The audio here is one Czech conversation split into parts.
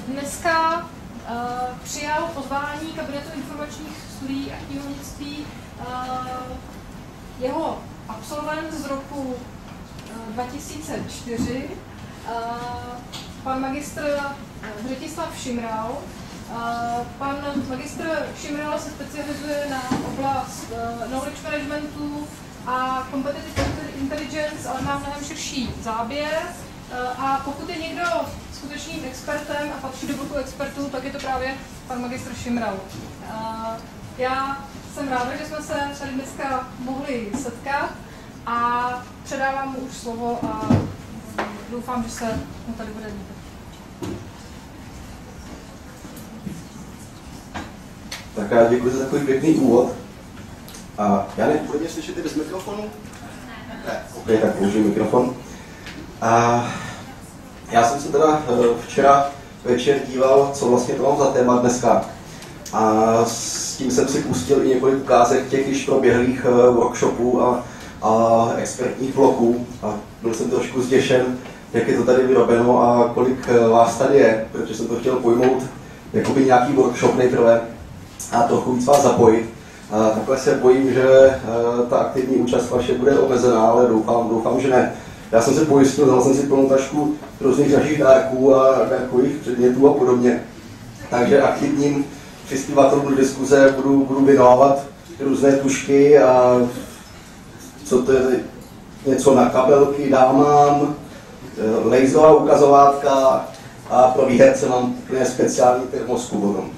dneska přijal pozvání Kabinetu informačních studií a knihovnictví jeho absolvent z roku 2004, pan magistr Břetislav Šimral. Pan magistr Šimral se specializuje na oblast knowledge managementu a competitive intelligence, ale má mnohem širší záběr. A pokud je někdo skutečným expertem a patří do bloku expertů, tak je to právě pan magistr Šimral. Já jsem ráda, že jsme se tady dneska mohli setkat a předávám mu už slovo a doufám, že se mu tady bude líbit. Tak já děkuji za takový pěkný úvod. A já nevím, bude mě slyšet i bez mikrofonu? Ne. Ok, tak použiju mikrofon. Já jsem se teda včera večer díval, co vlastně to mám za téma dneska. A s tím jsem si pustil i několik ukázek těch již proběhlých workshopů a expertních bloků. A byl jsem trošku zděšen, jak je to tady vyrobeno a kolik vás tady je, protože jsem to chtěl pojmout jakoby nějaký workshop nejprve a trochu víc vás zapojit. Takhle se bojím, že ta aktivní účast vaše bude omezená, ale doufám, že ne. Já jsem se pojistil, vzal jsem si plnou tašku různých našich dárků a dárkových předmětů a podobně. Takže aktivním přispěvatelům do diskuze budu věnovat různé tušky a co to je, něco na kabelky dámám, laserová ukazovátka a pro výherce mám úplně speciální termosku potom.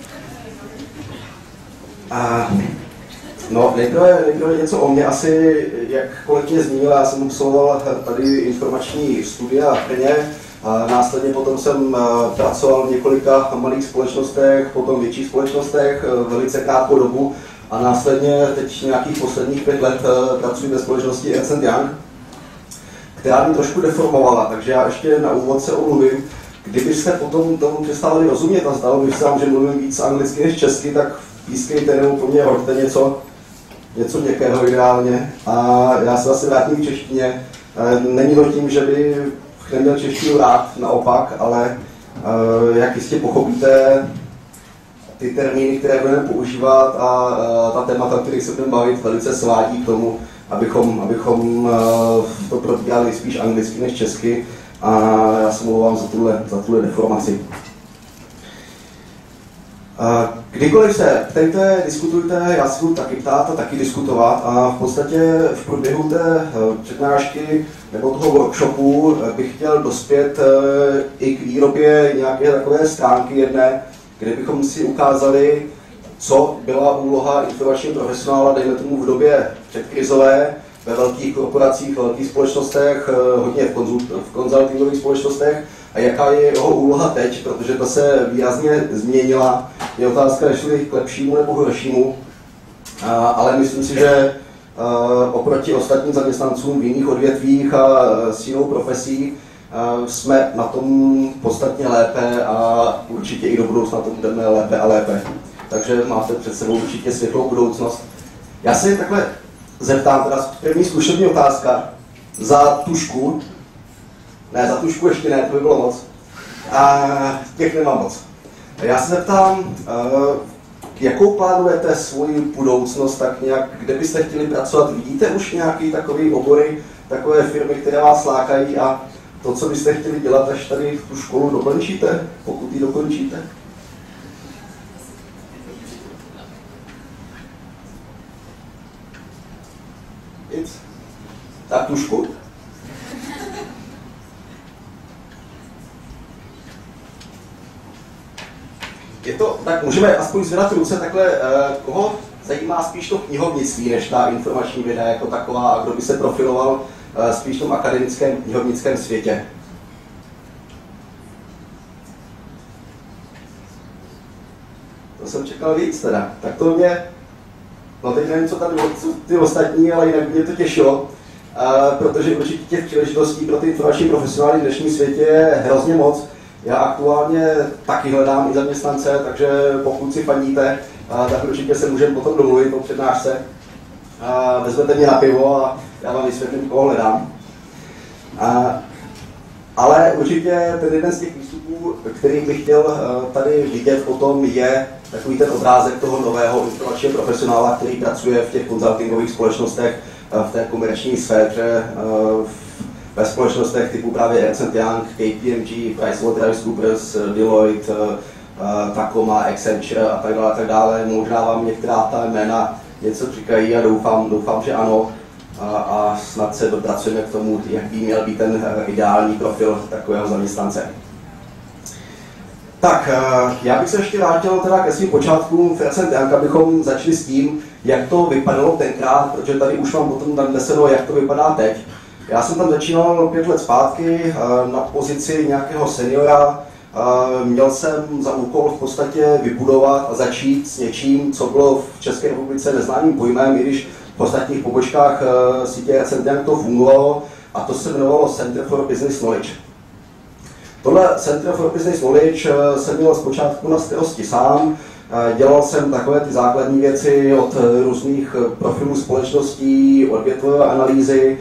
No, nejprve něco o mě. Asi, jak kolegyně zmínila, já jsem absolvoval tady informační studia v Brně. Následně potom jsem pracoval v několika malých společnostech, potom větších společnostech, velice krátkou dobu. A následně teď nějakých posledních 5 let pracuji ve společnosti Ernst & Young, která mě trošku deformovala, takže já ještě na úvod se omluvím. Kdybyste potom tomu přestávali rozumět a zdalo by se vám, že mluvím víc anglicky než česky, tak pískejte nebo po mně hoďte něco měkkého ideálně. A já se zase vrátím k češtině. Není to tím, že bych neměl češtinu rád, naopak, ale jak jistě pochopíte, ty termíny, které budeme používat a ta témata, o kterých se budeme bavit, velice svádí k tomu, abychom to probírali spíš anglicky než česky. A já se omlouvám za tuhle deformaci. Kdykoliv se ptejte, diskutujte, já si budu taky ptát a taky diskutovat a v podstatě v průběhu té přednášky nebo toho workshopu bych chtěl dospět i k výrobě nějaké takové stránky jedné, kde bychom si ukázali, co byla úloha informačního profesionála, dejme tomu v době předkrizové, ve velkých korporacích, ve velkých společnostech, hodně v konzultingových společnostech a jaká je jeho úloha teď, protože ta se výrazně změnila. Je otázka, jestli k lepšímu nebo horšímu, ale myslím si, že oproti ostatním zaměstnancům v jiných odvětvích a s jinou profesí jsme na tom podstatně lépe a určitě i do budoucna to budeme lépe a lépe. Takže máte před sebou určitě světlou budoucnost. Já se takhle zeptám, teda první zkušební otázka. Za tušku? Ne, za tušku ještě ne, to by bylo moc. Těch nemám moc. Já se zeptám, jakou plánujete svoji budoucnost, tak nějak, kde byste chtěli pracovat? Vidíte už nějaký takový obory, takové firmy, které vás lákají a to, co byste chtěli dělat, až tady tu školu dokončíte, pokud ji dokončíte? Tak tušku. Je to, tak můžeme aspoň zvedat ruce takhle, koho zajímá spíš to knihovnictví, než ta informační věda jako taková, a kdo by se profiloval spíš v tom akademickém knihovnickém světě. To jsem čekal víc teda. Tak to mě, no teď nevím, co tady ty ostatní, ale jinak mě to těšilo, protože určitě těch příležitostí pro ty informační profesionály v dnešním světě je hrozně moc. Já aktuálně taky hledám i zaměstnance, takže pokud si fandíte, tak určitě se můžeme potom domluvit o přednášce. Vezmete mě na pivo a já vám vysvětlím, koho hledám. Ale určitě ten jeden z těch výstupů, který bych chtěl tady vidět o tom, je takový ten obrázek toho nového informačního profesionála, který pracuje v těch konzultingových společnostech, v té komerční sféře, ve společnostech typu právě Ernst & Young, KPMG, PricewaterhouseCoopers, Deloitte, Tacoma, Accenture a tak dále. Možná vám některá ta jména něco říkají a doufám, že ano. A snad se dopracujeme k tomu, jak by měl být ten ideální profil takového zaměstnance. Tak, já bych se ještě vrátil teda ke svým počátkům v Ernst & Young, abychom začali s tím, jak to vypadalo tenkrát, protože tady už mám potom nadneseno, jak to vypadá teď. Já jsem tam začínal 5 let zpátky na pozici nějakého seniora. Měl jsem za úkol v podstatě vybudovat a začít s něčím, co bylo v České republice neznámým pojmem, i když v ostatních pobočkách sítě Ernst & Young to fungovalo, a to se jmenovalo Center for Business Knowledge. Tohle Center for Business Knowledge jsem měl zpočátku na starosti sám. Dělal jsem takové ty základní věci od různých profilů společností, odvětvové analýzy,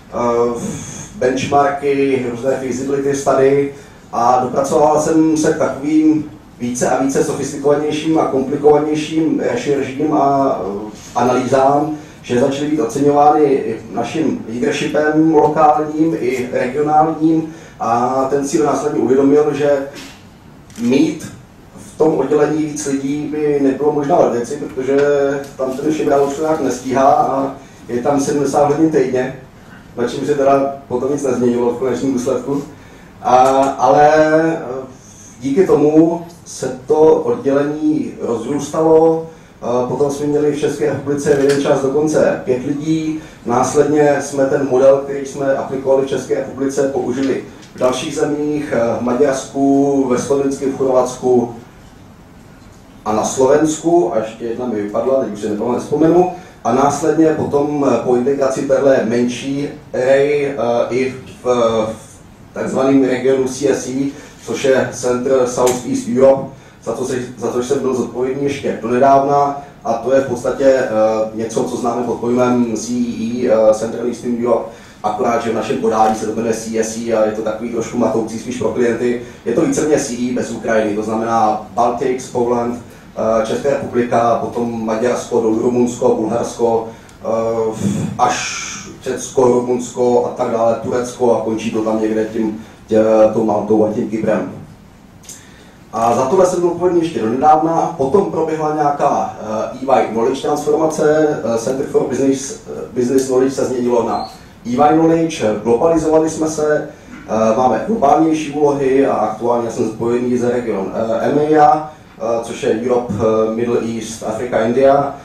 benchmarky, různé feasibility study a dopracoval jsem se k takovým více a více sofistikovanějším a komplikovanějším rešeržím a analýzám, že začaly být oceňovány naším leadershipem lokálním i regionálním, a ten si následně uvědomil, že mít v tom oddělení víc lidí by nebylo možná věci, protože tam ten Šimral už to nějak nestíhá a je tam 70 hodin týdně, na čím se teda potom nic nezměnilo v konečném důsledku. Ale díky tomu se to oddělení rozrůstalo. Potom jsme měli v České republice v jeden čas dokonce 5 lidí. Následně jsme ten model, který jsme aplikovali v České republice, použili v dalších zemích, v Maďarsku, ve Slovensku, v Chorvatsku a na Slovensku. A ještě jedna mi vypadla, teď už se nevzpomenu. A následně potom po integraci téhle menší array i v takzvaném regionu CSE, což je Center South East Europe, za což jsem byl zodpovědný ještě donedávna, a to je v podstatě něco, co známe pod pojmem CEE, Central Eastern Europe, akorát, že v našem podání se to jmenuje CSE a je to takový trošku matoucí spíš pro klienty. Je to víceméně CEE bez Ukrajiny, to znamená Baltics, Poland, Česká republika, potom Maďarsko, Rumunsko, Bulharsko, až Řecko, Rumunsko a tak dále, Turecko, a končí to tam někde tou Maltou a tím Kyprem. A za tohle jsem byl odpovědný ještě donedávna. Potom proběhla nějaká EY Knowledge transformace, Center for Business Knowledge se změnilo na EY Knowledge, globalizovali jsme se, máme globálnější úlohy a aktuálně jsem zodpovědný za region EMEA, což je Europe, Middle East, Africa, India,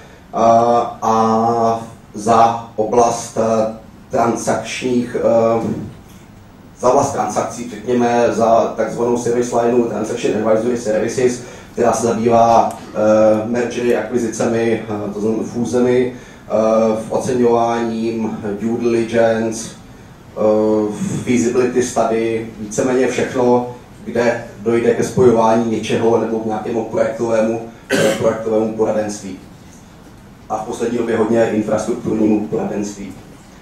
a za oblast transakčních, za oblast transakcí, řekněme, za takzvanou service lineu Transaction Advisory Services, která se zabývá mergery, akvizicemi, to znamená fúzemi, oceňováním, due diligence, feasibility study, víceméně všechno, kde dojde ke spojování něčeho nebo k nějakému projektovému poradenství. A v poslední době hodně infrastrukturnímu poradenství.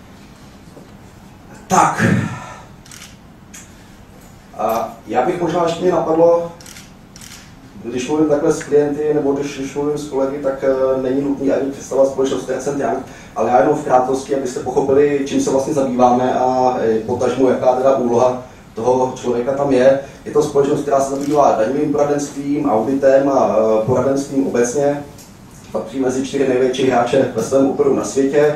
Tak. A já bych možná ještě mě napadlo, když mluvím takhle s klienty nebo když mluvím s kolegy, tak není nutný ani představovat společnost Ernst & Young, ale já jenom v krátkosti, abyste pochopili, čím se vlastně zabýváme a potažmo, jaká teda úloha toho člověka tam je. Je to společnost, která se zabývá daňovým poradenstvím, auditem a poradenstvím obecně. Patří mezi 4 největší hráče ve svém oboru na světě.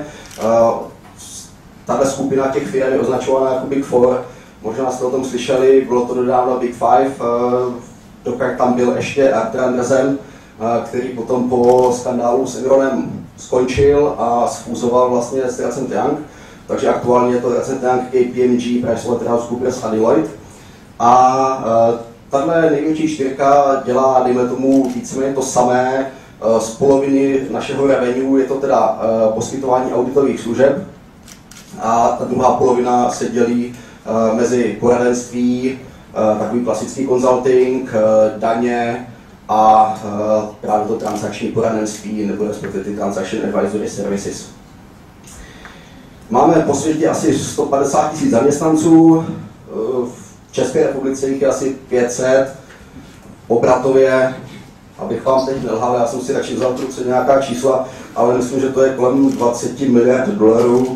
Tato skupina těch firm je označovaná jako Big Four. Možná jste o tom slyšeli, bylo to nedávno Big Five, dokud tam byl ještě Arthur Andersen, který potom po skandálu s Enronem skončil a sfúzoval vlastně s Ernst & Young. Takže aktuálně je to Ernst & Young, KPMG, PricewaterhouseCoopers a Deloitte. A tato největší 4 dělá, dejme tomu, víceméně to samé. Z poloviny našeho revenue je to teda poskytování auditových služeb a ta druhá polovina se dělí mezi poradenství, takový klasický consulting, daně a právě to transakční poradenství nebo respektive ty Transaction Advisory Services. Máme po světě asi 150 000 zaměstnanců, V České republice jich je asi 500, obratově, abych vám teď nelhal, já jsem si radši vzal truce nějaká čísla, ale myslím, že to je kolem 20 miliard dolarů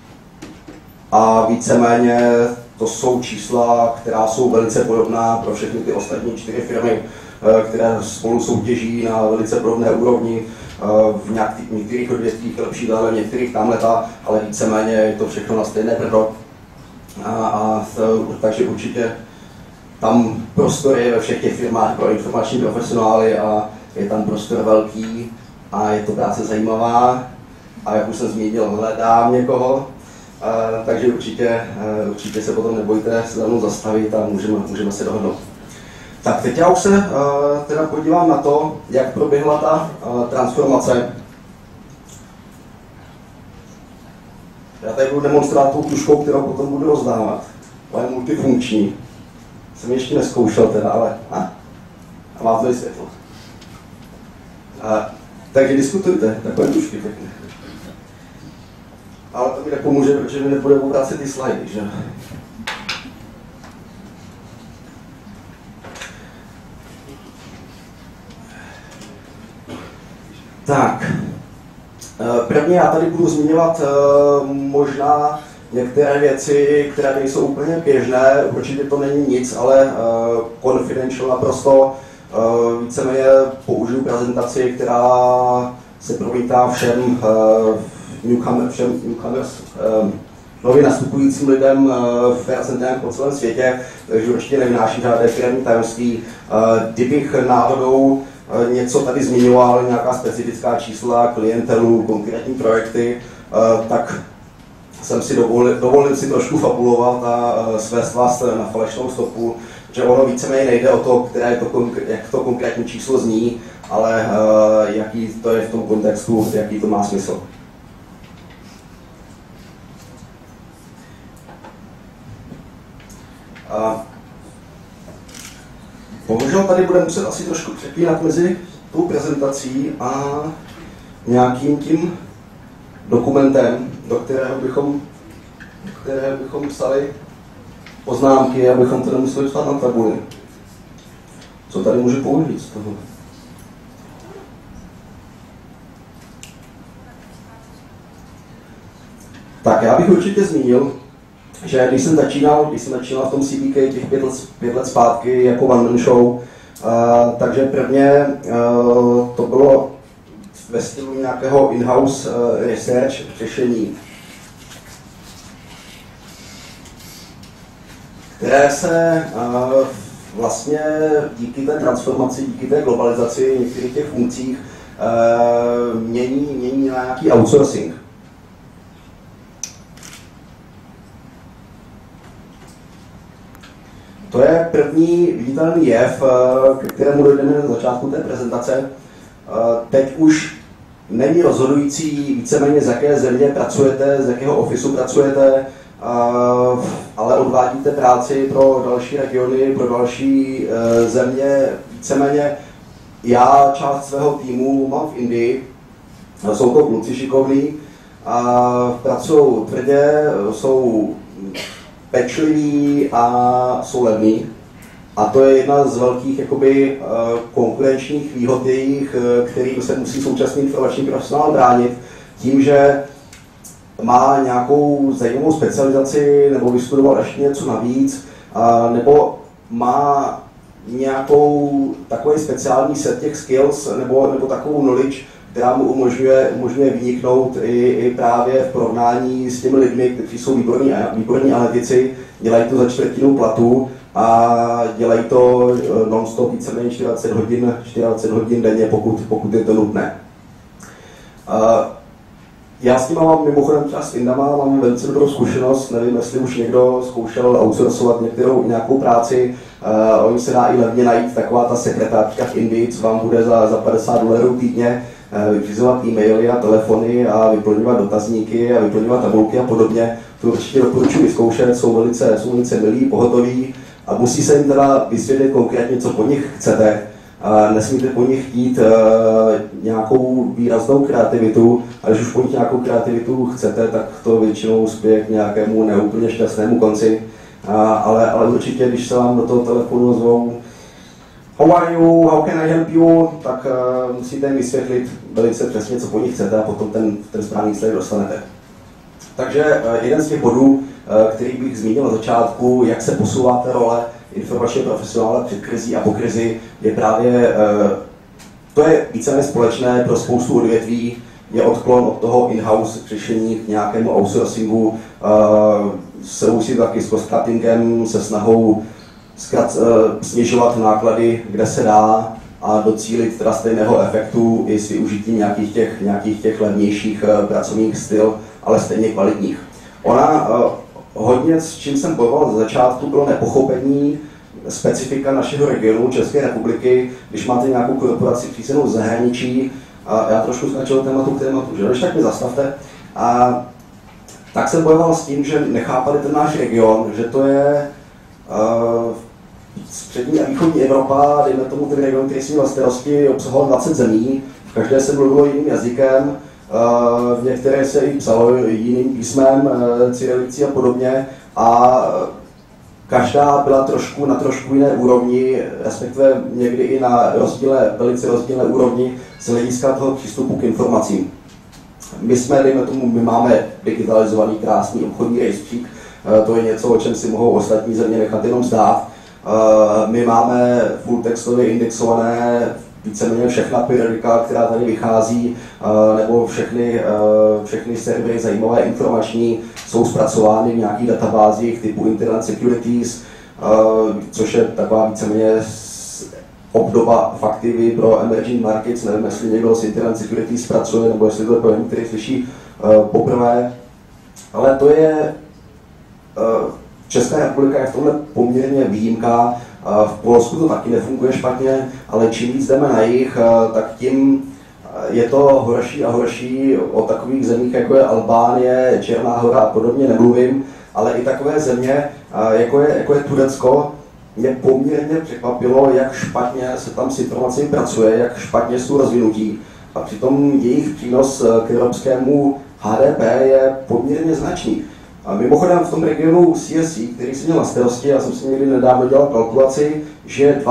a víceméně to jsou čísla, která jsou velice podobná pro všechny ty ostatní 4 firmy, které spolu soutěží na velice podobné úrovni. V některých odvětvích lepší dále, v některých tamhleta, ale víceméně je to všechno na stejné brdo. Takže určitě tam prostor je ve všech těch firmách pro informační profesionály a je tam prostor velký a je to práce zajímavá a jak už jsem zmínil, hledám někoho, takže určitě se potom nebojte se mnou zastavit a můžeme se dohodnout. Tak teď já už se teda podívám na to, jak proběhla ta transformace. Já tady budu demonstrovat tou tužkou, kterou potom budu rozdávat. Ale je multifunkční. Jsem ještě neskoušel teda, ale a mám to vysvětlit. Takže diskutujte, takové tužky pěkně. Ale to mi nepomůže, protože mi nebude obracet ty slajdy, že? Tak, prvně já tady budu zmiňovat možná některé věci, které nejsou úplně běžné, určitě to není nic, ale confidential naprosto. Víceméně použiju prezentaci, která se promítá všem newcomers, nově nastupujícím lidem v PR po celém světě, takže určitě nevynáší žádné firemní tajemství. Kdybych náhodou něco tady zmiňoval, nějaká specifická čísla, klientelu, konkrétní projekty, tak jsem si dovolil si trošku fabulovat a svést vás na falešnou stopu, že ono víceméně nejde o to, jak to konkrétní číslo zní, ale jaký to je v tom kontextu, jaký to má smysl. Bohužel tady budeme muset asi trošku přepínat mezi tou prezentací a nějakým tím dokumentem, do kterého bychom psali poznámky, abychom to nemuseli psát na tabuli. Co tady můžu použít z toho? Tak já bych určitě zmínil, že když jsem začínal v tom CBK těch 5 let zpátky jako one man show, takže prvně to bylo ve stylu nějakého in-house research řešení, které se vlastně díky té transformaci, díky té globalizaci některých těch funkcích mění na nějaký outsourcing. To je první viditelný jev, ke kterému dojdeme na začátku té prezentace. Teď už není rozhodující víceméně, z jaké země pracujete, z jakého ofisu pracujete, ale odvádíte práci pro další regiony, pro další země. Víceméně já část svého týmu mám v Indii, jsou to kluci šikovní, pracují tvrdě, jsou pečliví a jsou levní. A to je jedna z velkých jakoby, konkurenčních výhod jejich, kterým se musí současný informační profesionál bránit, tím, že má nějakou zajímavou specializaci, nebo vystudoval ještě něco navíc, nebo má nějakou takový speciální set těch skills, nebo takovou knowledge, která mu umožňuje vyniknout i právě v porovnání s těmi lidmi, kteří jsou výborní analytici, dělají to za 1/4 platu a dělají to non-stop víceméně 40 hodin denně, pokud je to nutné. Já s tím mám mimochodem třeba s Indama, mám velice dobrou zkušenost, nevím, jestli už někdo zkoušel outsourcovat nějakou práci, oni se dá i levně najít taková ta sekretářka v Indii, co vám bude za $50 týdně vyřizovat e-maily a telefony a vyplňovat dotazníky a vyplňovat tabulky a podobně. To určitě doporučuji vyzkoušet, jsou velice milí, pohotoví a musí se jim teda vysvětlit konkrétně, co po nich chcete. Nesmíte po nich chtít nějakou výraznou kreativitu, a když už po nich nějakou kreativitu chcete, tak to většinou spěje k nějakému neúplně šťastnému konci. ale určitě, když se vám do toho telefonu zvou how are you, how can I help you, tak musíte jim vysvětlit velice přesně, co po nich chcete a potom ten správný výsledek dostanete. Takže jeden z těch bodů, který bych zmínil na začátku, jak se posouvá ta role informačního profesionála před krizí a po krizi, je právě, to je víceméně společné pro spoustu odvětví, je odklon od toho in-house řešení k nějakému outsourcingu, souvisí taky s cost-cuttingem, se snahou snižovat náklady, kde se dá, a docílit teda stejného efektu i s využitím nějakých těch levnějších pracovních styl, ale stejně kvalitních. Hodně, s čím jsem bojoval za začátku, bylo nepochopení specifika našeho regionu České republiky, když máte nějakou korporaci přísenou z zahraničí, a já trošku skáčel tématu k tématu, že když tak mi zastavte. Tak jsem bojoval s tím, že nechápali ten náš region, že to je střední a východní Evropa, dejme tomu ten region, který si měl starosti, obsahoval 20 zemí, v každé se mluvilo jiným jazykem, v některé se i psalo jiným písmem, cyrilicí a podobně, a každá byla na trošku jiné úrovni, respektive někdy i na velice rozdílné úrovni z hlediska toho přístupu k informacím. My máme digitalizovaný krásný obchodní rejstřík, to je něco, o čem si mohou ostatní země nechat jenom zdát. My máme full textově indexované víceméně všechna periodika, která tady vychází, nebo všechny servery zajímavé informační jsou zpracovány v nějakých databázích typu Internet Securities, což je taková víceméně obdoba Faktivy pro emerging markets. Nevím, jestli někdo z Internet Securities pracuje, nebo jestli to je pojem, který slyší poprvé. Ale to je Česká republika je v tomhle poměrně výjimka. V Polsku to taky nefunguje špatně, ale čím víc jdeme na jih, tak tím je to horší a horší. O takových zemích, jako je Albánie, Černá Hora a podobně nemluvím, ale i takové země, jako je Turecko, mě poměrně překvapilo, jak špatně se tam s informacemi pracuje, jak špatně jsou rozvinutí. A přitom jejich přínos k evropskému HDP je poměrně značný. A mimochodem v tom regionu CSC, který jsem měl na starosti, já jsem si někdy nedávno dělal kalkulaci, že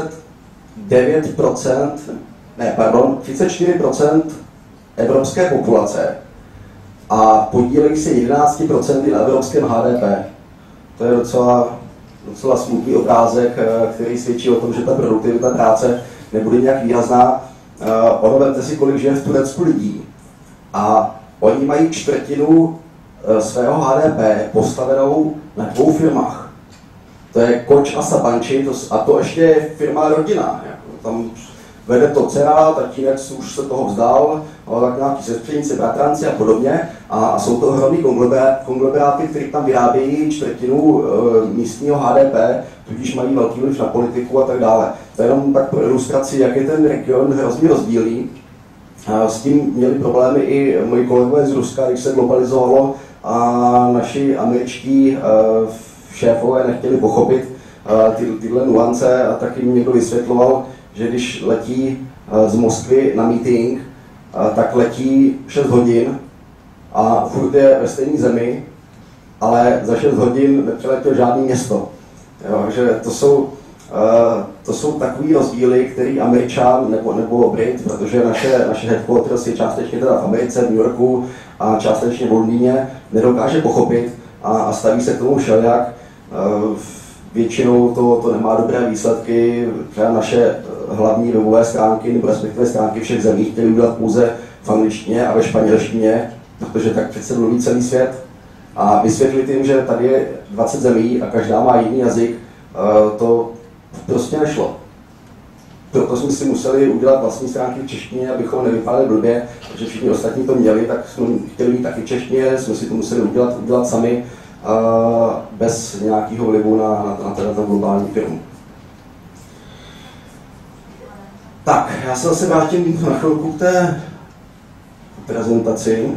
34% evropské populace a podílejí se 11% na evropském HDP. To je docela smutný obrázek, který svědčí o tom, že ta produktivita práce nebude nějak výrazná. Vemte si, kolik žije v Turecku lidí. A oni mají čtvrtinu svého HDP postavenou na 2 firmách. To je Koč a Sabanči, a to ještě je firma rodina. Tam vede to dcera, tatínek už se toho vzdal, ale tak nějaký sestřenice, bratranci a podobně. A jsou to ohromný konglomeráty, které tam vyrábějí čtvrtinu místního HDP, tudíž mají velký vliv na politiku a tak dále. To je jenom tak pro ilustraci, jak je ten region hrozně rozdílný. S tím měli problémy i moji kolegové z Ruska, když se globalizovalo a naši američtí šéfové nechtěli pochopit tyhle nuance, a taky mi někdo vysvětloval, že když letí z Moskvy na meeting, tak letí 6 hodin a furt je ve stejné zemi, ale za 6 hodin nepřeletěl žádný město. Jo, že to jsou takový rozdíly, který Američan nebo Brit, protože naše headquarters je částečně teda v Americe, v New Yorku a částečně v Londýně, nedokáže pochopit a staví se k tomu všelijak. Většinou to nemá dobré výsledky. Třeba naše hlavní webové stránky nebo respektive stránky všech zemí chtěli udělat pouze v angličtině a ve španělštině, protože tak přece mluví celý svět. A vysvětlit jim, že tady je 20 zemí a každá má jiný jazyk, to prostě nešlo. Proto jsme si museli udělat vlastní stránky v češtině, abychom nevypadali blbě, protože všichni ostatní to měli, tak jsme chtěli mít taky v češtině, jsme si to museli udělat sami, bez nějakého vlivu na globální firmu. Tak, já se zase vrátím na chvilku k té prezentaci.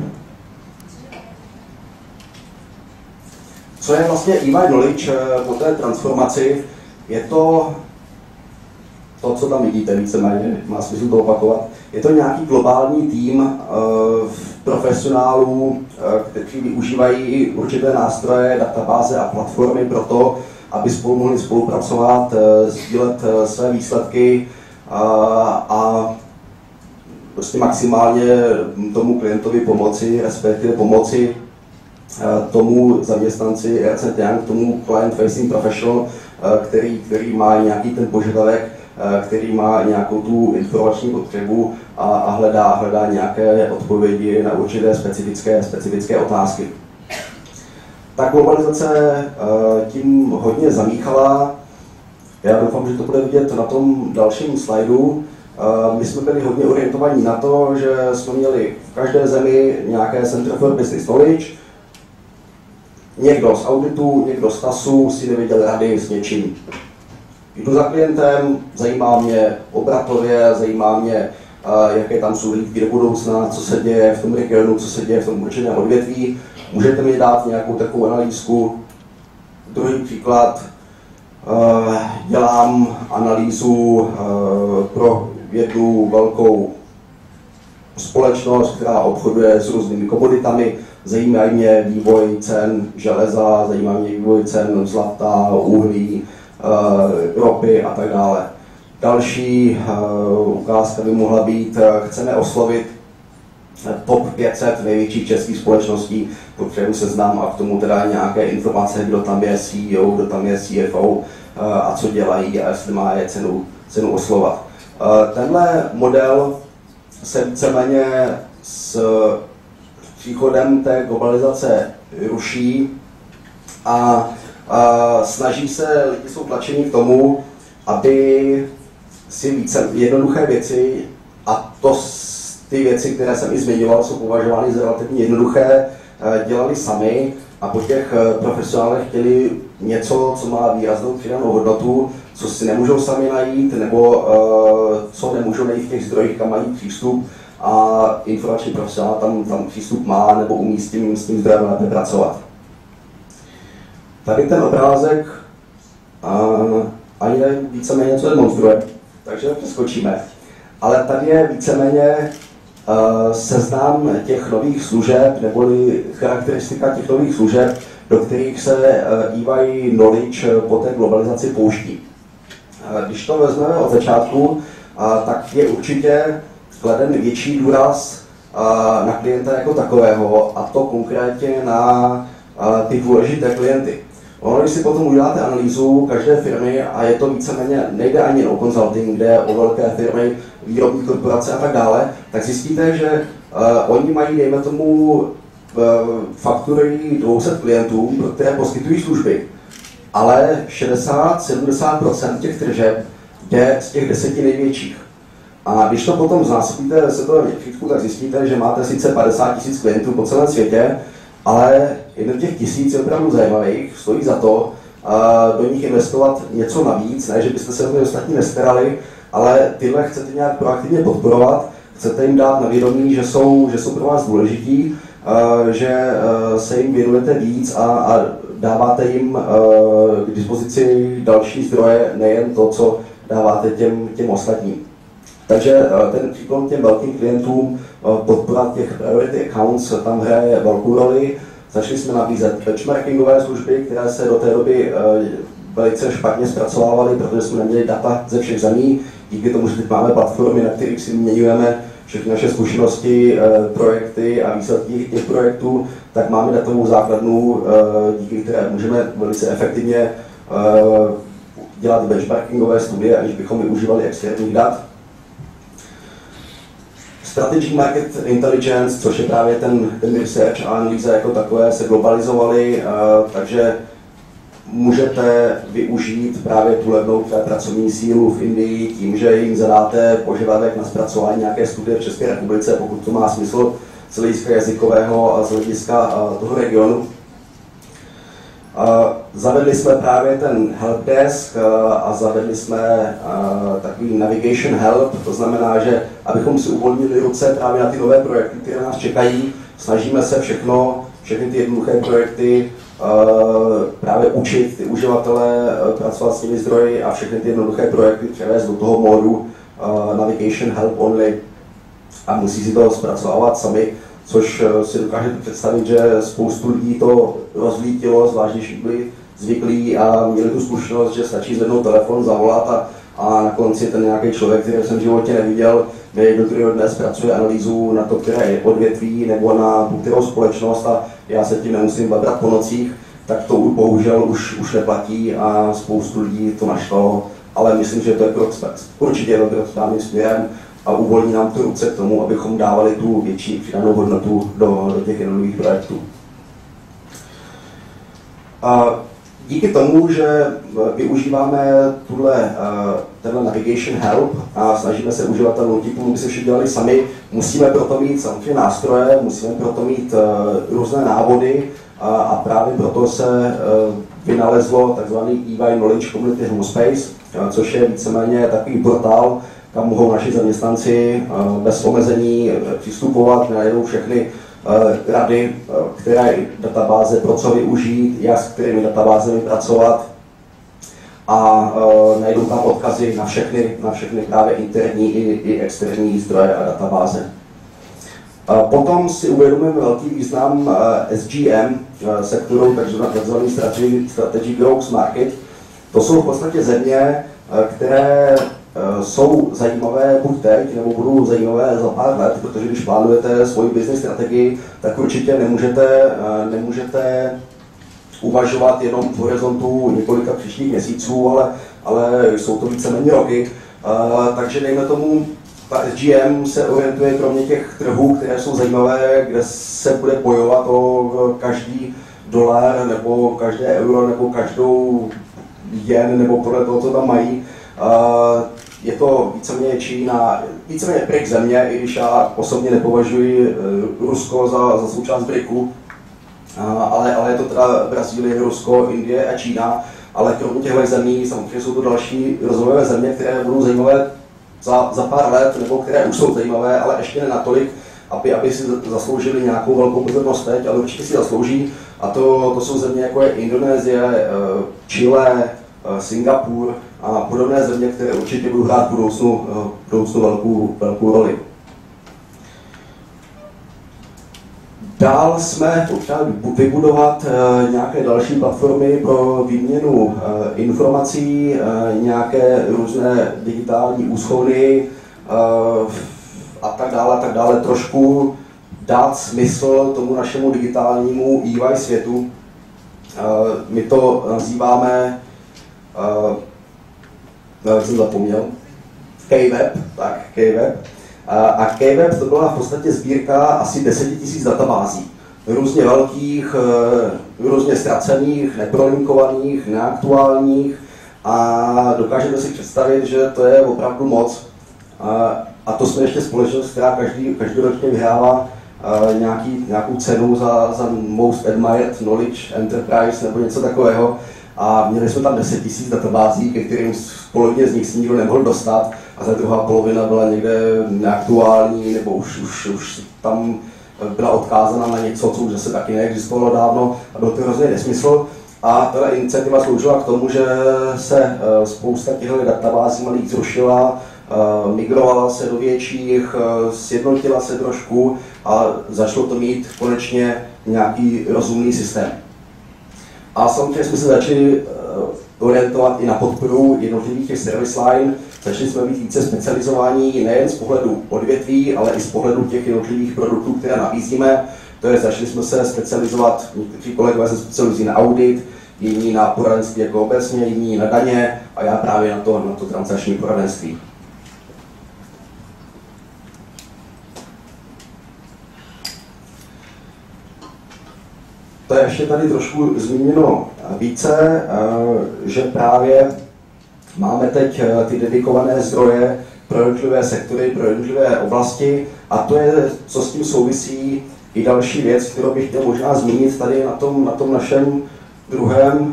Co je vlastně EY Knowledge po té transformaci? Je to to, co tam vidíte, víceméně, má smysl to opakovat. Je to nějaký globální tým profesionálů, kteří využívají určité nástroje, databáze a platformy pro to, aby spolu mohli spolupracovat, sdílet své výsledky a prostě maximálně tomu klientovi pomoci, respektive pomoci tomu zaměstnanci Ernst & Young, tomu client facing professional, který má nějaký ten požadavek, který má nějakou tu informační potřebu a hledá nějaké odpovědi na určité specifické otázky. Ta globalizace tím hodně zamíchala. Já doufám, že to bude vidět na tom dalším slajdu. My jsme byli hodně orientovaní na to, že jsme měli v každé zemi nějaké Center for Business Knowledge. Někdo z auditu, někdo z TASu si nevěděl rady s něčím. Jdu za klientem, zajímá mě obratově, zajímá mě, jaké tam jsou výhlídky do budoucna, co se děje v tom regionu, co se děje v tom určitém odvětví. Můžete mi dát nějakou takovou analýzku. Druhý příklad, dělám analýzu pro jednu velkou společnost, která obchoduje s různými komoditami. Zajímá mě vývoj cen železa, zajímá mě vývoj cen zlata, uhlí, ropy a tak dále. Další ukázka by mohla být, chceme oslovit top 500 největších českých společností, potřebuji seznam a k tomu teda nějaké informace, kdo tam je CEO, kdo tam je CFO a co dělají a jestli má je cenu oslovat. Tenhle model se víceméně s příchodem té globalizace ruší a snaží se, lidi jsou tlačeni k tomu, aby si více jednoduché věci, a to ty věci, které jsem i zmiňoval, jsou považovány za relativně jednoduché, dělali sami a po těch profesionálech chtěli něco, co má výraznou přidanou hodnotu, co si nemůžou sami najít, nebo co nemůžou najít v těch zdrojích, kam mají přístup, a informační profesionál tam přístup má nebo umí s tím zdrojem lépe pracovat. Tady ten obrázek ani nevím víceméně, co demonstruje, takže přeskočíme. Ale tady je víceméně seznam těch nových služeb, neboli charakteristika těch nových služeb, do kterých se EY Knowledge po té globalizaci pouští. Když to vezmeme od začátku, tak je určitě kladen větší důraz na klienta jako takového, a to konkrétně na ty důležité klienty. Ono, když si potom uděláte analýzu každé firmy, a je to víceméně, nejde ani o consulting, jde o velké firmy, výrobní korporace a tak dále, tak zjistíte, že oni mají, dejme tomu, fakturují 200 klientů, pro které poskytují služby, ale 60-70% těch tržeb jde z těch 10 největších. A když to potom znásobíte se toho měřítku, tak zjistíte, že máte sice 50 000 klientů po celém světě, ale jeden těch 1000 je opravdu zajímavých, stojí za to do nich investovat něco navíc, ne, že byste se o ty ostatní nestarali, ale tyhle chcete nějak proaktivně podporovat, chcete jim dát na vědomí, že jsou pro vás důležití, že se jim věnujete víc a dáváte jim k dispozici další zdroje, nejen to, co dáváte těm ostatním. Takže ten příklon těm velkým klientům, podpora těch priority accounts tam hraje velkou roli. Začali jsme nabízet benchmarkingové služby, které se do té doby velice špatně zpracovávaly, protože jsme neměli data ze všech zemí. Díky tomu, že teď máme platformy, na kterých si vyměňujeme všechny naše zkušenosti, projekty a výsledky těch projektů, tak máme datovou základnu, díky které můžeme velice efektivně dělat benchmarkingové studie, aniž bychom využívali externích dat. Strategic Market Intelligence, což je právě ten research a analýza jako takové, se globalizovaly, takže můžete využít právě tu levnou pracovní sílu v Indii tím, že jim zadáte požadavek na zpracování nějaké studie v České republice, pokud to má smysl z hlediska jazykového a z hlediska toho regionu. Zavedli jsme právě ten helpdesk a zavedli jsme takový navigation help, to znamená, že abychom si uvolnili ruce právě na ty nové projekty, které nás čekají, snažíme se všechny ty jednoduché projekty právě učit ty uživatele pracovat s těmi zdroji a všechny ty jednoduché projekty převést do toho módu Navigation Help Only a musí si to zpracovávat sami, což si dokážete představit, že spoustu lidí to rozlítilo, zvlášť když byli zvyklí a měli tu zkušenost, že stačí zvednout telefon, zavolat a na konci ten nějaký člověk, který jsem v životě neviděl, mi jednotlivého dne zpracuje analýzu na to, které je odvětví nebo na kterou společnost a já se tím nemusím babrat po nocích, tak to bohužel už neplatí a spoustu lidí to naštvalo, ale myslím, že to je krok určitě je to krok správným směrem a uvolní nám to ruce k tomu, abychom dávali tu větší přidanou hodnotu do těch jednotlivých projektů. A díky tomu, že využíváme tenhle Navigation Help a snažíme se uživatelům díky tomu, aby se vše dělali sami, musíme proto mít samozřejmě nástroje, musíme proto mít různé návody a právě proto se vynalezlo tzv. EY Knowledge Community Homespace, což je víceméně takový portál, kam mohou naši zaměstnanci bez omezení přistupovat, najdou všechny rady, které databáze pro co využít, jak s kterými databázemi pracovat a najdou tam odkazy na všechny právě interní i externí zdroje a databáze. Potom si uvědomujeme velký význam SGM sektoru, takzvaný Strategy Growth Market. To jsou v podstatě země, které jsou zajímavé buď teď, nebo budou zajímavé za pár let, protože když plánujete svoji business strategii, tak určitě nemůžete uvažovat jenom v horizontu několika příštích měsíců, ale jsou to víceméně roky. Takže dejme tomu, ta SGM se orientuje kromě těch trhů, které jsou zajímavé, kde se bude bojovat o každý dolar, nebo každé euro, nebo každou jen, nebo podle toho, co tam mají. Je to víceméně Čína, víceméně BRIC země, i když já osobně nepovažuji Rusko za součást BRICu, ale je to teda Brazílie, Rusko, Indie a Čína, ale kromě těchto zemí samozřejmě jsou to další rozvojové země, které budou zajímavé za pár let, nebo které už jsou zajímavé, ale ještě ne natolik, aby si zasloužili nějakou velkou pozornost teď, ale určitě si zaslouží. A to jsou země jako je Indonésie, Chile, Singapur a podobné země, které určitě budou hrát v budoucnu velkou roli. Dál jsme potřebovali vybudovat nějaké další platformy pro výměnu informací, nějaké různé digitální úschovny a tak dále, trošku dát smysl tomu našemu digitálnímu EY světu. My to nazýváme, jsem zapomněl, K-Web, tak K-Web. A K-Web to byla v podstatě sbírka asi 10 000 databází. Různě velkých, různě ztracených, neprolinkovaných, neaktuálních a dokážete si představit, že to je opravdu moc. A to jsme ještě společnost, která každoročně vyhrává nějakou cenu za Most Admired Knowledge Enterprise nebo něco takového. A měli jsme tam 10 000 databází, ke kterým v polovině z nich si nikdo nemohl dostat a ta druhá polovina byla někde neaktuální nebo už tam byla odkázána na něco, co už zase taky neexistovalo dávno a byl to hrozný nesmysl. A tato iniciativa sloužila k tomu, že se spousta těchto databází malých zrušila, migrovala se do větších, sjednotila se trošku a začalo to mít konečně nějaký rozumný systém. A samozřejmě jsme se začali orientovat i na podporu jednotlivých těch service line. Začali jsme být více specializovaní nejen z pohledu odvětví, ale i z pohledu těch jednotlivých produktů, které nabízíme. To je, začali jsme se specializovat, někteří kolegové se specializují na audit, jiní na poradenství jako obecně, jiní na daně a já právě na to transakční poradenství. To je ještě tady trošku zmíněno více, že právě máme teď ty dedikované zdroje pro jednotlivé sektory, pro jednotlivé oblasti a to je, co s tím souvisí, i další věc, kterou bych chtěl možná zmínit tady na tom našem druhém,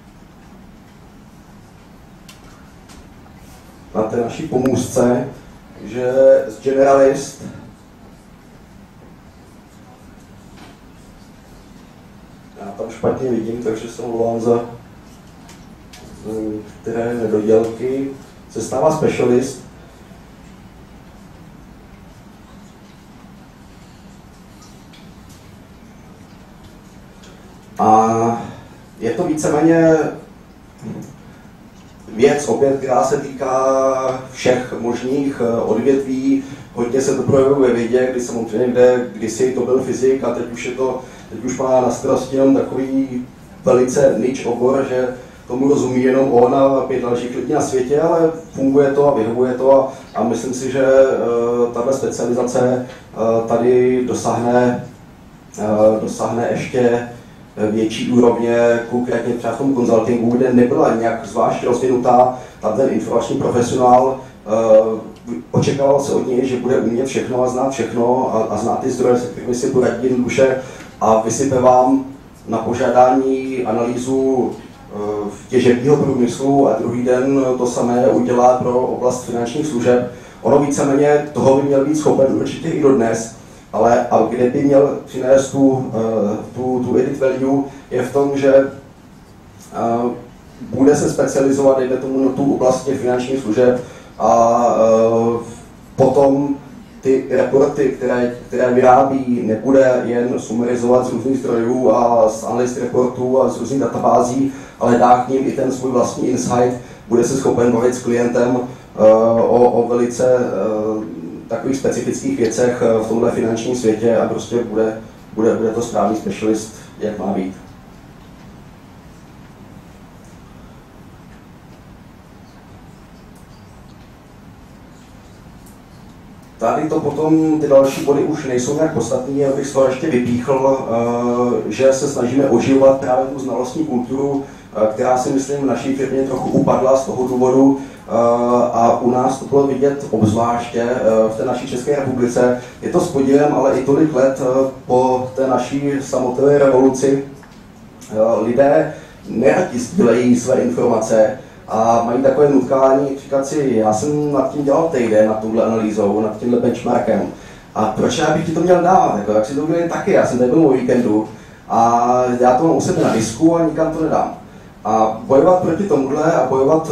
na té naší pomůžce, že z Generalist tam špatně vidím, takže se omlouvám za které nedodělky. Se stává specialist. A je to víceméně věc opět, která se týká všech možných odvětví. Hodně se to projevuje ve vědě, kdy samozřejmě kdysi to byl fyzik a teď už má na starosti jenom takový velice niche obor, že tomu rozumí jenom on a 5 dalších lidí na světě, ale funguje to a vyhovuje to a myslím si, že tato specializace tady dosáhne ještě větší úrovně, konkrétně třeba v tom konzultingu, kde nebyla nějak zvlášť rozvinutá, tam ten informační profesionál očekával se od něj, že bude umět všechno a znát všechno a znát ty zdroje, se kterými si poradí jednoduše a vysype vám na požádání analýzu těžebního průmyslu a druhý den to samé udělá pro oblast finančních služeb. Ono víceméně toho by měl být schopen určitě i dodnes, ale kde by měl přinést tu edit value, je v tom, že bude se specializovat, dejme tomu, na tu oblast těch finančních služeb a potom ty reporty, které vyrábí, nebude jen sumarizovat z různých zdrojů a z analyst reportů a z různých databází, ale dá k ním i ten svůj vlastní insight, bude se schopen bavit s klientem o velice takových specifických věcech v tomhle finančním světě a prostě bude to správný specialist, jak má být. Tady to potom, ty další body už nejsou nějak podstatný, abych z toho ještě vypíchl, že se snažíme oživovat právě tu znalostní kulturu, která si myslím v naší firmě trochu upadla z toho důvodu a u nás to bylo vidět obzvláště v té naší České republice. Je to s podívem, ale i tolik let po té naší samotné revoluci lidé neradi sdílejí své informace a mají takové nutkání říkat si, já jsem nad tím dělal týden, nad touhle analýzou, nad tímhle benchmarkem. A proč já bych ti to měl dávat? Jako, jak si to udělali taky, já jsem tady byl o víkendu a já to mám u sebe na disku a nikam to nedám. A bojovat proti tomuhle a bojovat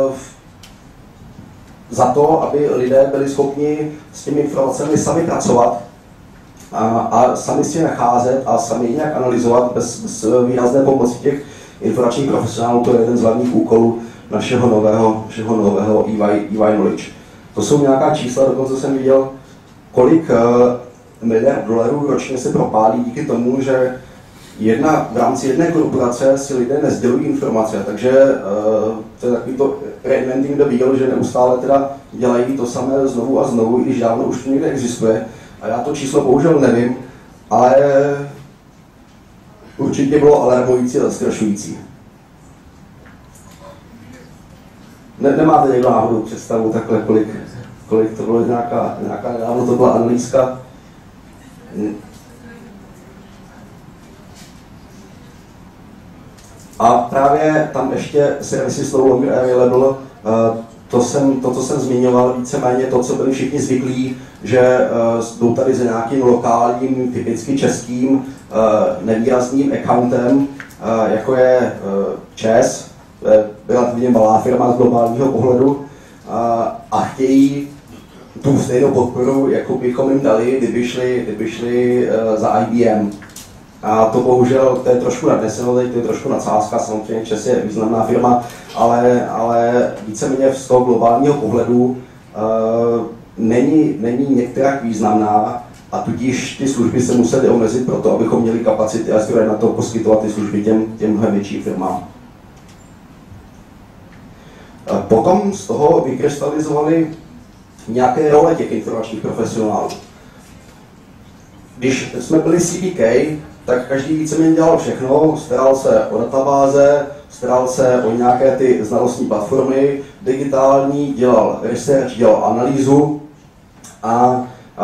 za to, aby lidé byli schopni s těmi informacemi sami pracovat a sami si je nacházet a sami nějak analyzovat bez výrazné pomoci těch informačních profesionálů, to je jeden z hlavních úkolů našeho nového EY Knowledge. To jsou nějaká čísla, dokonce jsem viděl, kolik miliard dolarů ročně se propálí díky tomu, že v rámci jedné korporace si lidé nesdělují informace, takže to je takový to reinventing the wheel, že neustále teda dělají to samé znovu a znovu, i když dávno už to někde existuje. A já to číslo bohužel nevím, ale určitě bylo alarmující a zastrašující. Nemáte někdo náhodou představu takhle, kolik to bylo nějaká nedávno to byla analýzka? A právě tam ještě services no longer available, to, co jsem zmiňoval, víceméně to, co byli všichni zvyklí, že jdou tady za nějakým lokálním, typicky českým, nevýrazným accountem, jako je ČES, relativně malá firma z globálního pohledu, a chtějí tu stejnou podporu, jako bychom jim dali, kdyby šli za IBM. A to bohužel, to je trošku nadneseno, to je trošku nadsázka, samozřejmě ČES je významná firma, ale víceméně z toho globálního pohledu není některak významná a tudíž ty služby se musely omezit proto, abychom měli kapacity a zdroje na to poskytovat ty služby těm mnohem větším firmám. Potom z toho vykrystalizovaly nějaké role těch informačních profesionálů. Když jsme byli CBK, tak každý víceméně dělal všechno, staral se o databáze, staral se o nějaké ty znalostní platformy, digitální, dělal research, dělal analýzu a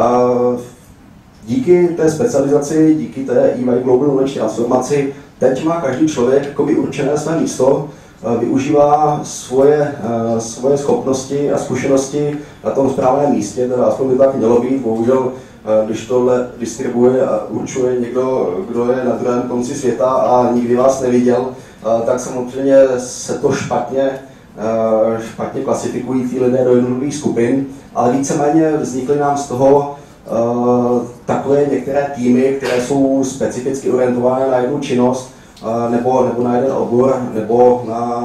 díky té specializaci, díky té EY Global Knowledge transformaci, teď má každý člověk jakoby určené své místo, využívá svoje schopnosti a zkušenosti na tom správném místě, teda aspoň by tak mělo být, bohužel když tohle distribuuje a určuje někdo, kdo je na druhém konci světa a nikdy vás neviděl, tak samozřejmě se to špatně klasifikují ty lidé do jednotlivých skupin, ale víceméně vznikly nám z toho takové některé týmy, které jsou specificky orientované na jednu činnost, nebo na jeden obor, nebo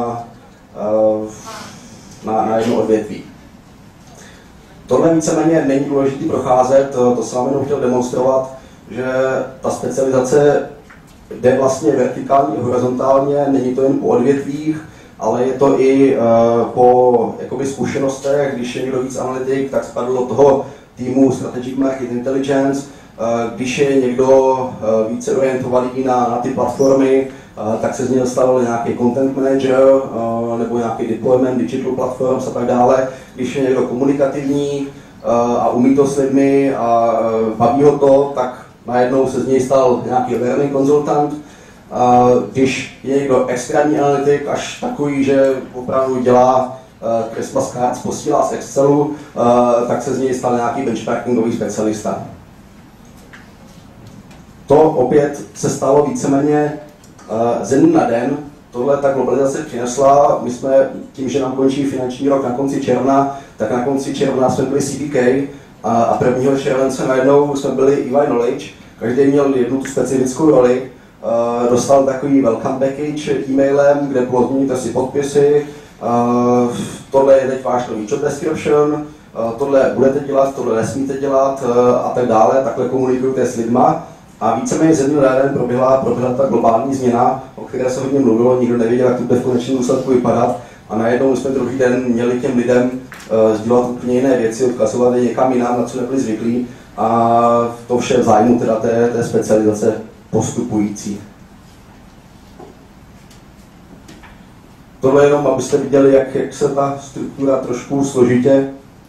na jedno odvětví. Tohle víceméně není důležité procházet, to jsem vám jenom chtěl demonstrovat, že ta specializace jde vlastně vertikálně i horizontálně, není to jen po odvětvích, ale je to i po jakoby zkušenostech. Když je někdo víc analytik, tak spadl do toho týmu Strategic Market Intelligence. Když je někdo více orientovaný na ty platformy, tak se z něj stal nějaký content manager nebo nějaký deployment, digital platforms a tak dále. Když je někdo komunikativní a umí to s lidmi a baví ho to, tak najednou se z něj stal nějaký learning konzultant. Když je někdo extrémní analytik, až takový, že opravdu dělá Christmas cards, posílá z Excelu, tak se z něj stal nějaký benchmarkingový specialista. To opět se stalo víceméně ze dne na den. Tohle ta globalizace přinesla. My jsme tím, že nám končí finanční rok na konci června, tak na konci června jsme byli CDK a 1. července najednou jsme byli EY Knowledge. Každý měl jednu tu specifickou roli. Dostal takový welcome package e-mailem, kde bylo změníte si podpisy, tohle je teď váš nový job description, tohle budete dělat, tohle nesmíte dělat a tak dále, takhle komunikujete s lidma. A víceméně ze dne na den proběhla ta globální změna, o které se hodně mluvilo, nikdo nevěděl, jak to bude v konečném důsledku vypadat. A najednou jsme druhý den měli těm lidem sdělat úplně jiné věci, odkazovat je někam jinam, na co nebyli zvyklí. A to vše v zájmu teda té specializace postupující. Tohle jenom, abyste viděli, jak se ta struktura trošku složitě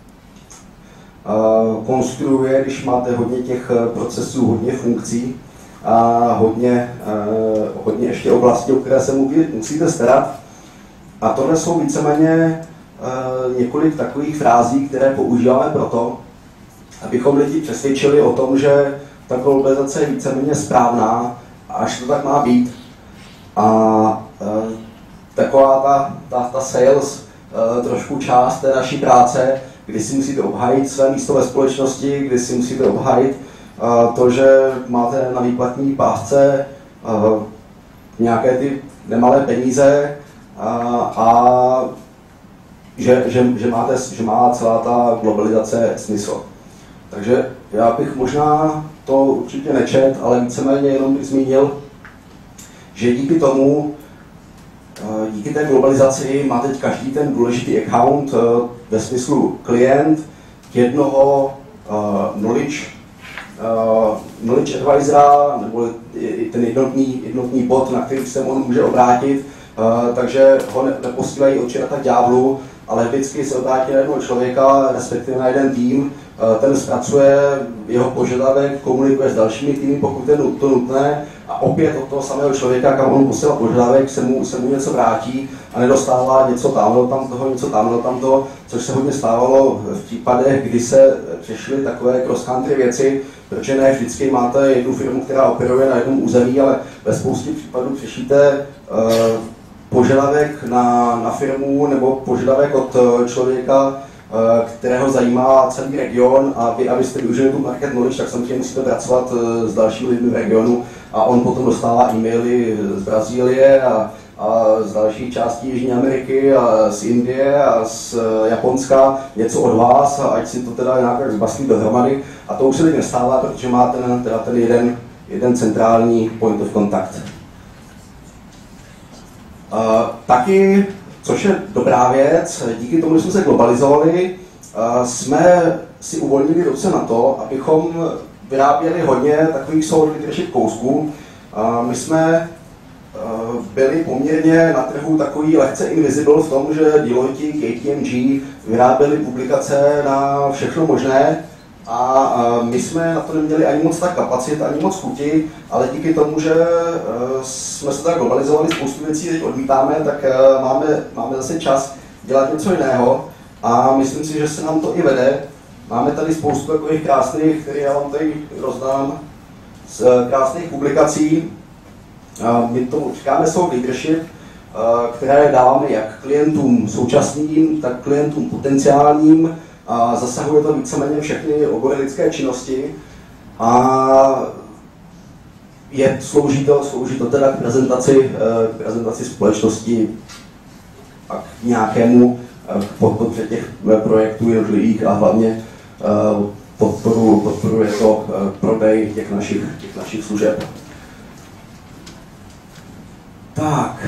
konstruuje, když máte hodně těch procesů, hodně funkcí a hodně ještě oblastí, o které se musíte starat. A tohle jsou víceméně několik takových frází, které používáme proto, abychom lidi přesvědčili o tom, že ta globalizace je víceméně správná a až to tak má být. A taková ta sales, trošku část té naší práce, kdy si musíte obhájit své místo ve společnosti, kdy si musíte obhájit to, že máte na výplatní pásce nějaké ty nemalé peníze a že má celá ta globalizace smysl. Takže já bych možná to určitě nečet, ale víceméně jenom bych zmínil, že díky tomu, díky té globalizaci má teď každý ten důležitý account ve smyslu klient jednoho knowledge advisora, nebo ten jednotný bod, na který se on může obrátit, takže ho neposílají od čerta ďáblu, ale vždycky se obrátí na jednoho člověka, respektive na jeden tým, ten zpracuje jeho požadavek, komunikuje s dalšími týmy, pokud je to nutné, a opět od toho samého člověka, kam on posílal požadavek, se mu něco vrátí a nedostává něco tamhle tamto, což se hodně stávalo v případech, kdy se řešily takové cross-country věci, protože ne vždycky máte jednu firmu, která operuje na jednom území, ale ve spoustě případů řešíte požadavek na firmu nebo požadavek od člověka, kterého zajímá celý region, a vy, abyste využili tu market knowledge, tak samozřejmě musíte pracovat s dalšími lidmi v regionu a on potom dostává e-maily z Brazílie a z dalších částí Jižní Ameriky a z Indie a z Japonska něco od vás, a ať si to teda nějak zbaslí dohromady. A to už se teď nestává, protože má ten jeden centrální point of contact. Taky, což je dobrá věc, díky tomu, že jsme se globalizovali, jsme si uvolnili ruce na to, abychom vyráběli hodně takových sold leadership kousků. My jsme byli poměrně na trhu takový lehce invisible v tom, že Deloitte, KPMG vyráběli publikace na všechno možné, a my jsme na to neměli ani moc tak kapacit, ani moc chuti, ale díky tomu, že jsme se tak globalizovali, spoustu věcí teď odmítáme, tak máme zase čas dělat něco jiného, a myslím si, že se nám to i vede. Máme tady spoustu takových krásných, které já vám tady rozdám, z krásných publikací. My tomu říkáme soft leadership, které dáváme jak klientům současným, tak klientům potenciálním. A zasahuje to víceméně všechny obory lidské činnosti a slouží to teda k prezentaci společnosti a k nějakému podpoře těch projektů jednotlivých a hlavně podporuje to prodej těch našich služeb. Tak.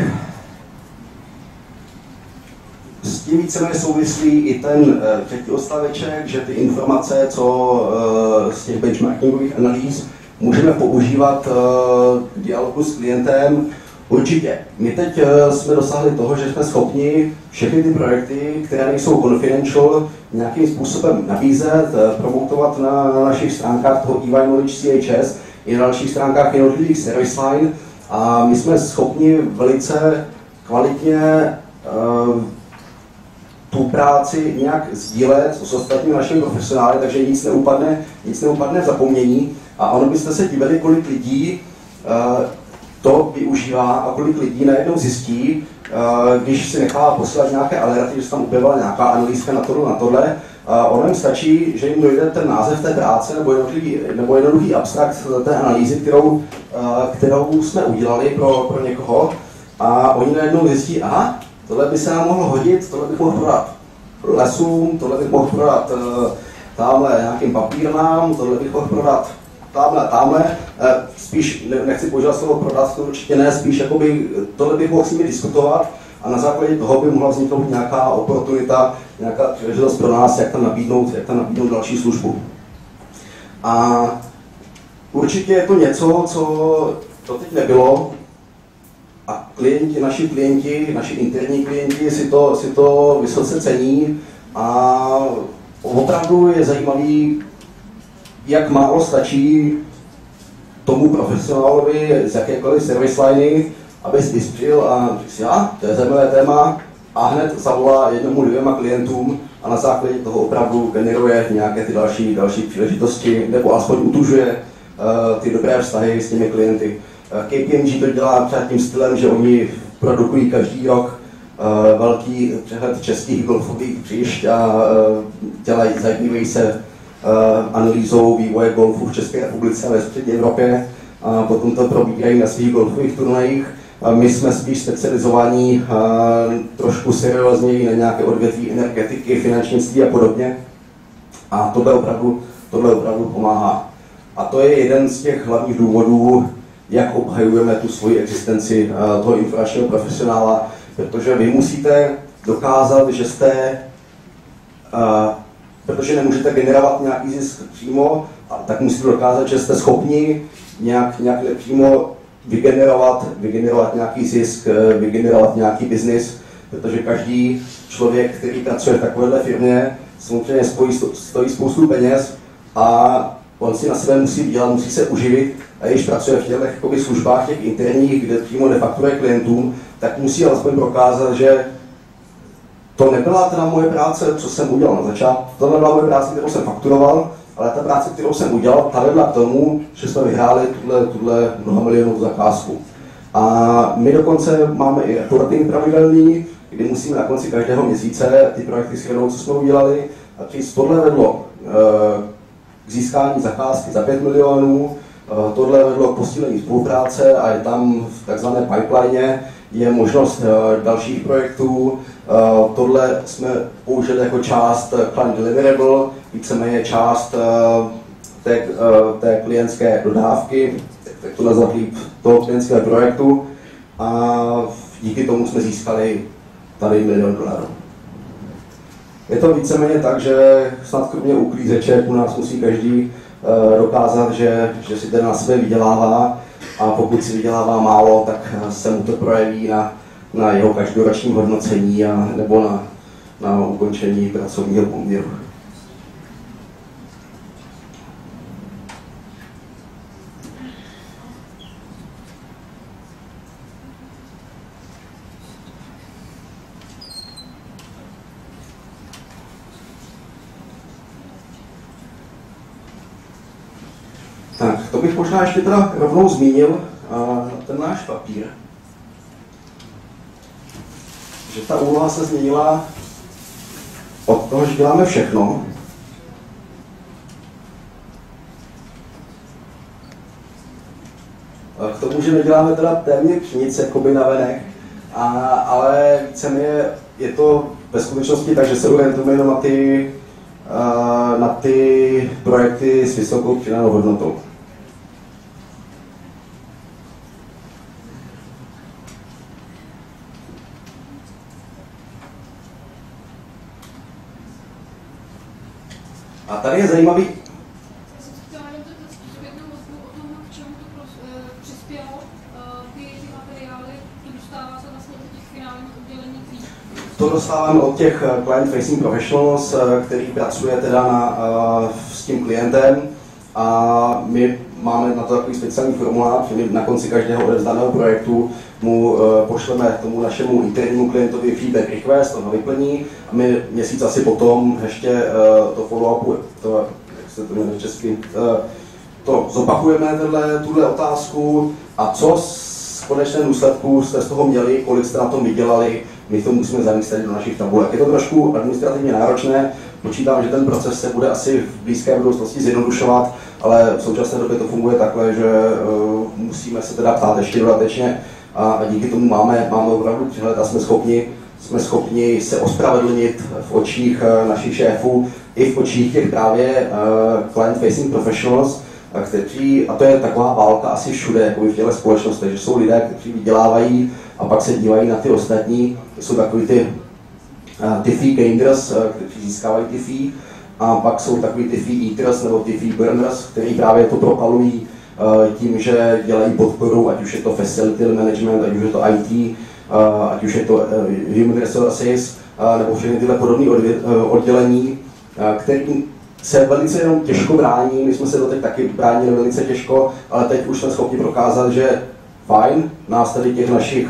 S tím víceméně souvislí i ten třetí odstaveček, že ty informace, co z těch benchmarkingových analýz můžeme používat k dialogu s klientem. Určitě. My teď jsme dosáhli toho, že jsme schopni všechny ty projekty, které nejsou confidential, nějakým způsobem nabízet, promotovat na našich stránkách toho EY Knowledge CHS i na dalších stránkách jednotlivých service line. A my jsme schopni velice kvalitně tu práci nějak sdílet s ostatními našimi profesionály, takže nic neupadne v zapomnění. A ono byste se divili, kolik lidí to využívá a kolik lidí najednou zjistí, když si nechá poslat nějaké alerty, že se tam objevila nějaká analýzka na tohle. Ono jim stačí, že jim dojde ten název té práce nebo jednoduchý abstrakt té analýzy, kterou jsme udělali pro někoho. A oni najednou zjistí, aha, tohle by se nám mohlo hodit, tohle bych mohl prodat lesům, tohle bych mohl prodat tamhle nějakým papírnám, tohle bych mohl prodat tamhle. Spíš nechci používat slovo prodat, to určitě ne, spíš jakoby tohle bych mohl s nimi diskutovat a na základě toho by mohla vzniknout nějaká oportunita, nějaká příležitost pro nás, jak tam nabídnout další službu. A určitě je to něco, co doteď nebylo. A naši interní klienti si to vysoce cení a opravdu je zajímavý, jak málo stačí tomu profesionálovi z jakékoliv service liney, aby si vyspřil a řekl si, to je zajímavé téma a hned zavolá 1-2 klientům a na základě toho opravdu generuje nějaké ty další příležitosti nebo aspoň utužuje ty dobré vztahy s těmi klienty. KPMG to dělá třeba tím stylem, že oni produkují každý rok velký přehled českých golfových příšť a zabývají se analýzou vývoje golfu v České republice a ve střední Evropě a potom to probíhají na svých golfových turnajích. My jsme spíš specializovaní trošku seriózněji na nějaké odvětví energetiky, finančnictví a podobně. A tohle opravdu pomáhá. A to je jeden z těch hlavních důvodů, jak obhajujeme tu svoji existenci toho informačního profesionála, protože vy musíte dokázat, že jste, protože nemůžete generovat nějaký zisk přímo, tak musíte dokázat, že jste schopni nějak nepřímo vygenerovat nějaký zisk, vygenerovat nějaký biznis, protože každý člověk, který pracuje v takovéhle firmě, samozřejmě stojí spoustu peněz a on si na sebe musí vydělat, musí se uživit a když pracuje v těch službách, těch interních, kde přímo nefakturuje klientům, tak musí alespoň prokázat, že to nebyla teda moje práce, co jsem udělal na začátku. To nebyla moje práce, kterou jsem fakturoval, ale ta práce, kterou jsem udělal, ta vedla k tomu, že jsme vyhráli tuhle mnohamilionovou zakázku. A my dokonce máme i reporting pravidelný, kdy musíme na konci každého měsíce ty projekty shrnout, co jsme udělali. A tohle vedlo k získání zakázky za 5 milionů, tohle vedlo k posílení spolupráce a je tam v takzvané pipeline je možnost dalších projektů. Tohle jsme použili jako část client deliverable, víceméně část té klientské dodávky, tak to nazvat líp, toho klientského projektu a díky tomu jsme získali tady $1 milion. Je to víceméně tak, že snad kromě uklízeček u nás musí každý dokázat, že si ten na sebe vydělává a pokud si vydělává málo, tak se mu to projeví na jeho každoročním hodnocení nebo na ukončení pracovního poměru. to bych možná ještě teda rovnou zmínil ten náš papír. Že ta úloha se změnila od toho, že děláme všechno, k tomu, že neděláme teda téměř nic jakoby navenek, ale víceméně je to ve skutečnosti tak, že se orientujeme jenom na ty projekty s vysokou přidanou hodnotou. A tady je zajímavý. To dostáváme od těch client facing professionals, který pracuje teda s tím klientem, a my máme na to takový speciální formulář, že na konci každého odevzdaného projektu mu pošleme tomu našemu internímu klientovi feedback request, on ho vyplní a my měsíc asi potom ještě to follow-upu, jak se to jmenuje česky, to zopakujeme, tuhle otázku a co v konečném důsledku jste z toho měli, kolik jste na tom vydělali, my to musíme zanést do našich tabulek. Je to trošku administrativně náročné, počítám, že ten proces se bude asi v blízké budoucnosti zjednodušovat, ale v současné době to funguje takhle, že musíme se teda ptát ještě dodatečně a díky tomu máme opravdu přehled a jsme schopni se ospravedlnit v očích našich šéfů i v očích těch právě client facing professionals, kteří, a to je taková válka asi všude, jako v těchto společnostech, že jsou lidé, kteří vydělávají a pak se dívají na ty ostatní, jsou takový ty fee gainers, kteří získávají ty fee, a pak jsou takový ty fee eaters nebo ty fee burners, kteří právě to propalují tím, že dělají podporu, ať už je to facility management, ať už je to IT, ať už je to human resources, nebo všechny tyhle podobné oddělení, který se velice jenom těžko brání, my jsme se doteď taky bránili velice těžko, ale teď už jsme schopni prokázat, že fajn, nás tady těch našich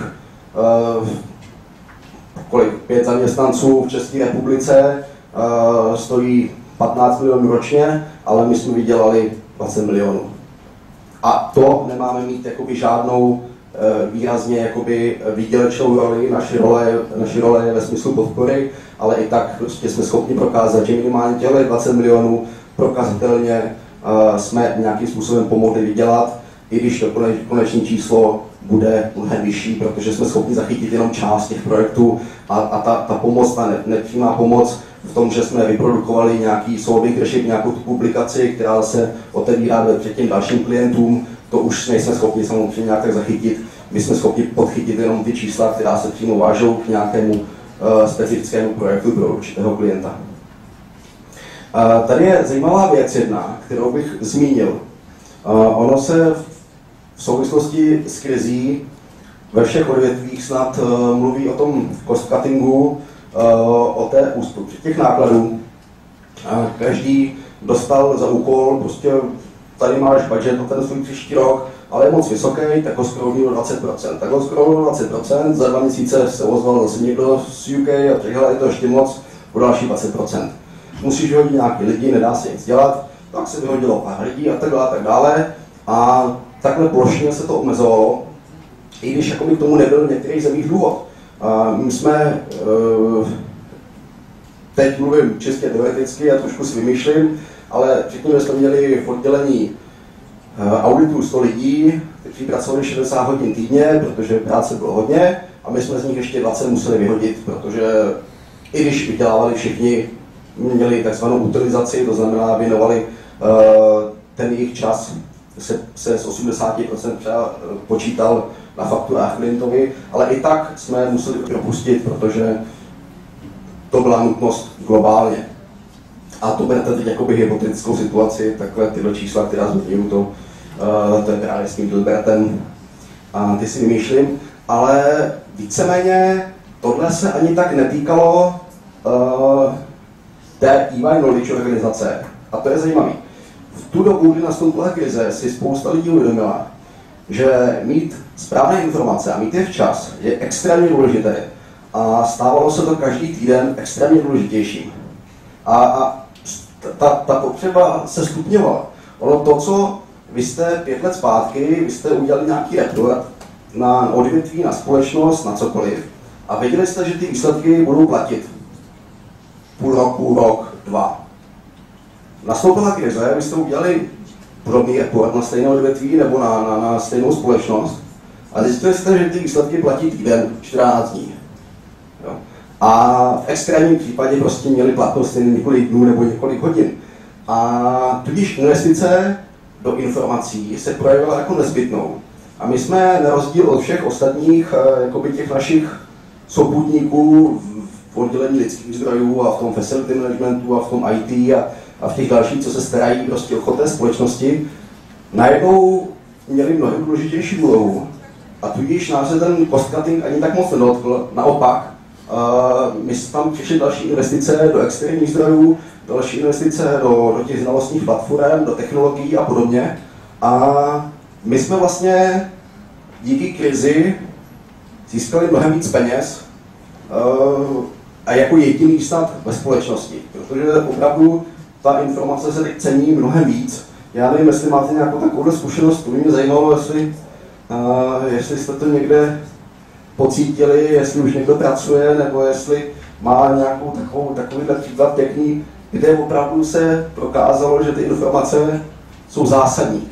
5 zaměstnanců v České republice stojí 15 milionů ročně, ale my jsme vydělali 20 milionů. A to nemáme mít jakoby žádnou výrazně jakoby výdělečnou roli, naši role je ve smyslu podpory, ale i tak prostě jsme schopni prokázat, že minimálně těhle 20 milionů prokazatelně jsme nějakým způsobem pomohli vydělat, i když to konečné číslo bude mnohem vyšší, protože jsme schopni zachytit jenom část těch projektů a ta pomoc, ta nepřímá pomoc v tom, že jsme vyprodukovali nějaký solving řešit nějakou tu publikaci, která se otevírá před těm dalším klientům, to už nejsme schopni samozřejmě nějak tak zachytit. My jsme schopni podchytit jenom ty čísla, která se přímo vážou k nějakému specifickému projektu pro určitého klienta. Tady je zajímavá věc jedna, kterou bych zmínil. Ono se v souvislosti s krizí ve všech odvětvích snad mluví o tom cost cuttingu, o té ústupu těch nákladů. Každý dostal za úkol, prostě tady máš budget na ten svůj příští rok, ale je moc vysoký, tak ho scrollnul 20%. Tak ho scrollnul 20%, za 2 měsíce se ozval zase někdo z UK a řekl, je to ještě moc, o další 20%. Musíš vyhodit nějaký lidi, nedá se nic dělat, tak se vyhodilo pár lidí a tak dále. A takhle plošně se to omezovalo, i když jakoby k tomu nebyl v některých zemích důvod. My jsme, teď mluvím čistě teoreticky a trošku si vymýšlím, ale řekněme, jsme měli v oddělení auditu 100 lidí, kteří pracovali 60 hodin týdně, protože práce bylo hodně, a my jsme z nich ještě 20 museli vyhodit, protože i když vydělávali všichni, měli takzvanou utilizaci, to znamená věnovali ten jejich čas, se z 80% třeba počítal na fakturách klientovi, ale i tak jsme museli propustit, protože to byla nutnost globálně. A to berte teď jakoby hypotetickou situaci, takhle tyhle čísla, která zmiňuji, to je právě s tím Dilbertem, a ty si vymýšlím, ale víceméně tohle se ani tak netýkalo té EY Knowledge organizace. A to je zajímavé. V tu dobu, kdy nastoupila krize, si spousta lidí uvědomila, že mít správné informace a mít je včas je extrémně důležité. A stávalo se to každý týden extrémně důležitějším. A ta potřeba se stupňovala. Ono to, co vy jste 5 let zpátky, vy jste udělali nějaký report na odvětví, na společnost, na cokoliv a věděli jste, že ty výsledky budou platit půl roku, rok, 2. Nastoupila krize, vy jste udělali podobný report na stejné odvětví nebo na stejnou společnost a zjistili jste, že ty výsledky platí týden, 14 dní. Jo. A v extrémním případě prostě měli platnost jen několik dnů nebo několik hodin. A tudíž investice do informací se projevila jako nezbytnou. A my jsme na rozdíl od všech ostatních jakoby těch našich souputníků v oddělení lidských zdrojů a v tom facility managementu a v tom IT a v těch dalších, co se starají prostě o chod té společnosti, najednou měli mnohem důležitější úlohu. A tudíž nás se ten cost cutting ani tak moc nedotkl, naopak. My jsme tam přišli další investice do externích zdrojů, další investice do těch znalostních platform, do technologií a podobně. A my jsme vlastně díky krizi získali mnohem víc peněz a jako jediný snad ve společnosti, protože opravdu ta informace se teď cení mnohem víc. Já nevím, jestli máte nějakou takovou zkušenost, to by mě zajímalo, jestli jste to někde pocítili, jestli už někdo pracuje, nebo jestli má nějakou takovýhle příklad pěkný, kde opravdu se prokázalo, že ty informace jsou zásadní.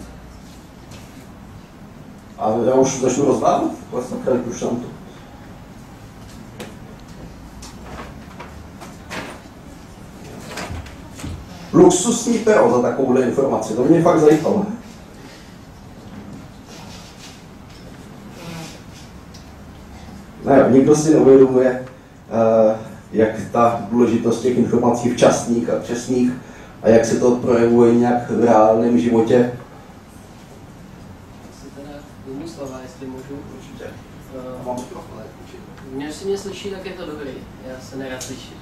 A já už začnu rozdávat, vlastně už tam to. Luxusní pero za takovouhle informaci, to mě fakt zajímalo. Ne, nikdo si neuvědomuje, jak ta důležitost těch informací včasných a přesných a jak se to projevuje nějak v reálném životě. Asi teda jednu slova, jestli můžu. Určitě. Mám mikrofon, Mě si mě slyší, tak je to dobrý. Já se nerad slyším.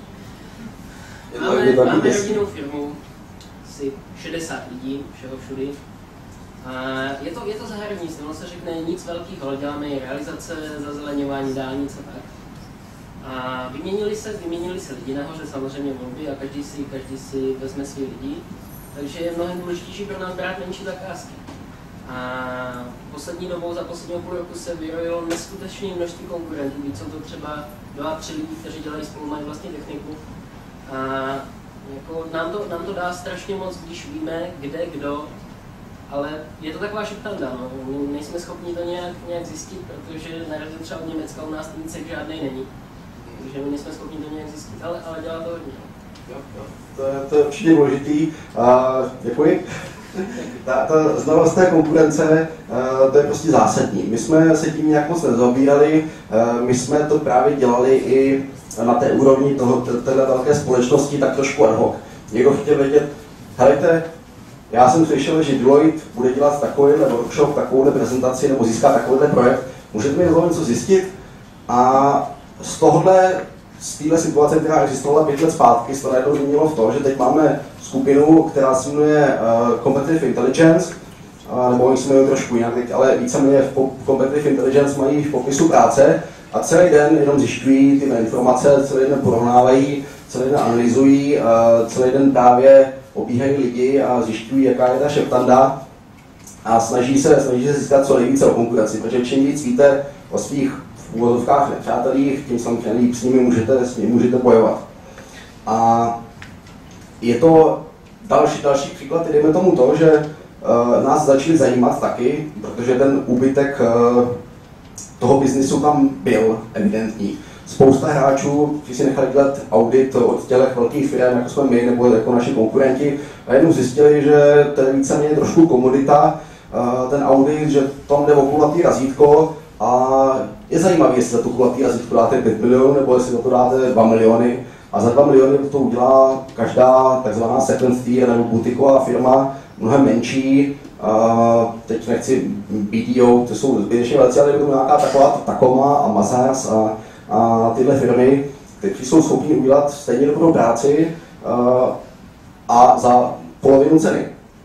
Máme rodinnou firmu, asi 60 lidí, všeho všudy. A je to zahradnictví, ono se řekne nic velkého, ale děláme i realizace, zazeleňování dálnic a tak. A vyměnili se lidi nahoře, samozřejmě volby a každý si vezme svý lidi, takže je mnohem důležitější pro nás brát menší zakázky. A poslední dobou, za posledního půl roku se vyrojilo neskutečné množství konkurentů, víc jsou to třeba 2-3 lidi, kteří dělají spolu, mají vlastní techniku. A jako nám to dá strašně moc, když víme, kde, kdo, ale je to taková šeptanda, no. My nejsme schopni to nějak zjistit, protože na rozdíl třeba od Německa u nás ten žádnej není. Takže my nejsme schopni to nějak zjistit, ale dělá to hodně. Jo. To je určitě důležitý. Děkuji. Ta znalost té konkurence, to je prostě zásadní. My jsme se tím nějak moc nezaobírali, my jsme to právě dělali i na té úrovni téhle velké společnosti tak trošku ad hoc. Někdo chtěl vědět, helejte, já jsem slyšel, že Deloitte bude dělat takovýhle workshop, takovouhle prezentaci nebo získat takovýhle projekt. Můžete mi něco zjistit? A z téhle situace, která existovala 5 let zpátky, se to najednou změnilo v to, že teď máme skupinu, která se jmenuje Competitive Intelligence, nebo oni se jmenují trošku jinak teď, ale víceméně v Competitive Intelligence mají v popisu práce a celý den jenom zjišťují ty informace, celý den porovnávají, celý den analyzují, celý den právě obíhají lidi a zjišťují, jaká je ta šeptanda a snaží se získat co nejvíce o konkurenci, protože čím víc víte o svých v úvodovkách nepřátelích, tím samozřejmě líp s nimi můžete bojovat. A je to další příklad, dejme tomu to, že nás začali zajímat taky, protože ten úbytek toho biznisu tam byl evidentní. Spousta hráčů si nechali dělat audit od těch velkých firm, jako jsme my, nebo jako naši konkurenti, a jednou zjistili, že to je víceméně trošku komodita, ten audit, že tam jde o kulatý razítko a je zajímavý, jestli za to kulatý razítko dáte 5 milionů, nebo jestli za to dáte 2 miliony. A za 2 miliony to udělá každá takzvaná second tier nebo butiková firma, mnohem menší. Teď nechci BDO, to jsou zbytečně velcí, ale je to nějaká taková Tacoma a Mazars a tyhle firmy, které jsou schopni udělat stejně dobrou práci a za polovinu ceny.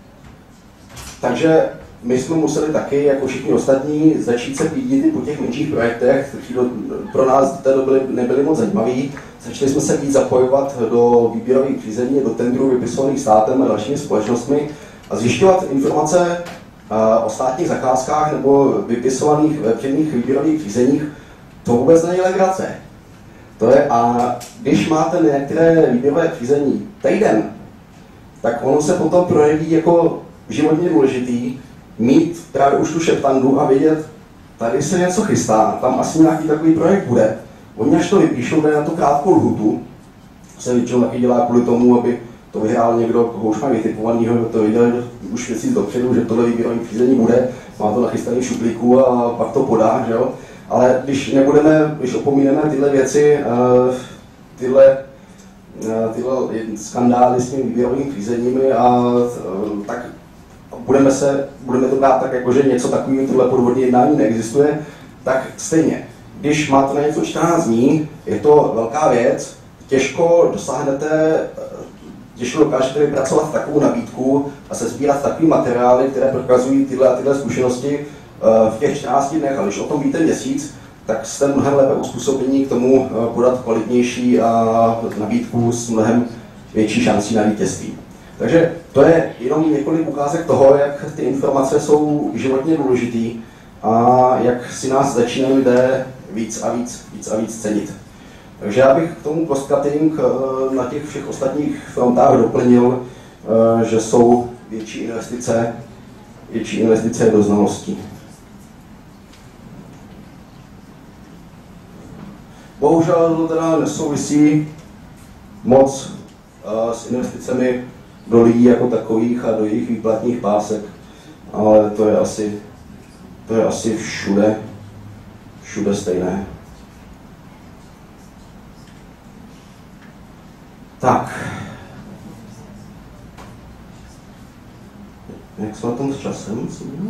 Takže my jsme museli taky, jako všichni ostatní, začít se pídit po těch menších projektech, které pro nás v té době nebyly moc zajímavý. Začali jsme se víc zapojovat do výběrových řízení, do tendrů vypisovaných státem a dalšími společnostmi a zjišťovat informace o státních zakázkách nebo vypisovaných veřejných výběrových řízeních, to vůbec není legrace. To je, a když máte některé výběrové řízení týden, tak ono se potom projeví jako životně důležitý mít právě už tu šeptandu a vědět, tady se něco chystá, tam asi nějaký takový projekt bude. Oni až to vypíšou, jde na tu krátkou lhutu, se většinou taky dělá kvůli tomu, aby to vyhrál někdo, koho už má vytipovanýho, to viděl už měsíc dopředu, že tohle výběrové řízení bude, má to nachystaný v šuplíku a pak to podá, že jo. Ale když opomíneme tyhle věci, tyhle skandály s těmi výběrovými řízeními, tak budeme to brát tak, jako, že něco takového, tohle podvodné jednání neexistuje, tak stejně. Když máte na něco 14 dní, je to velká věc, těžko dokážete vypracovat takovou nabídku a sesbírat takové materiály, které prokazují tyhle zkušenosti v těch 14 dnech. A když o tom víte měsíc, tak jste mnohem lépe uspůsobení k tomu podat kvalitnější nabídku s mnohem větší šancí na vítězství. Takže to je jenom několik ukázek toho, jak ty informace jsou životně důležitý a jak si nás začínají lidé víc a víc cenit. Takže já bych k tomu cost cutting na těch všech ostatních frontách doplnil, že jsou větší investice do znalostí. Bohužel to teda nesouvisí moc s investicemi do lidí jako takových a do jejich výplatních pásek, ale to je asi všude stejné. Tak. Jak jsme na tom s časem?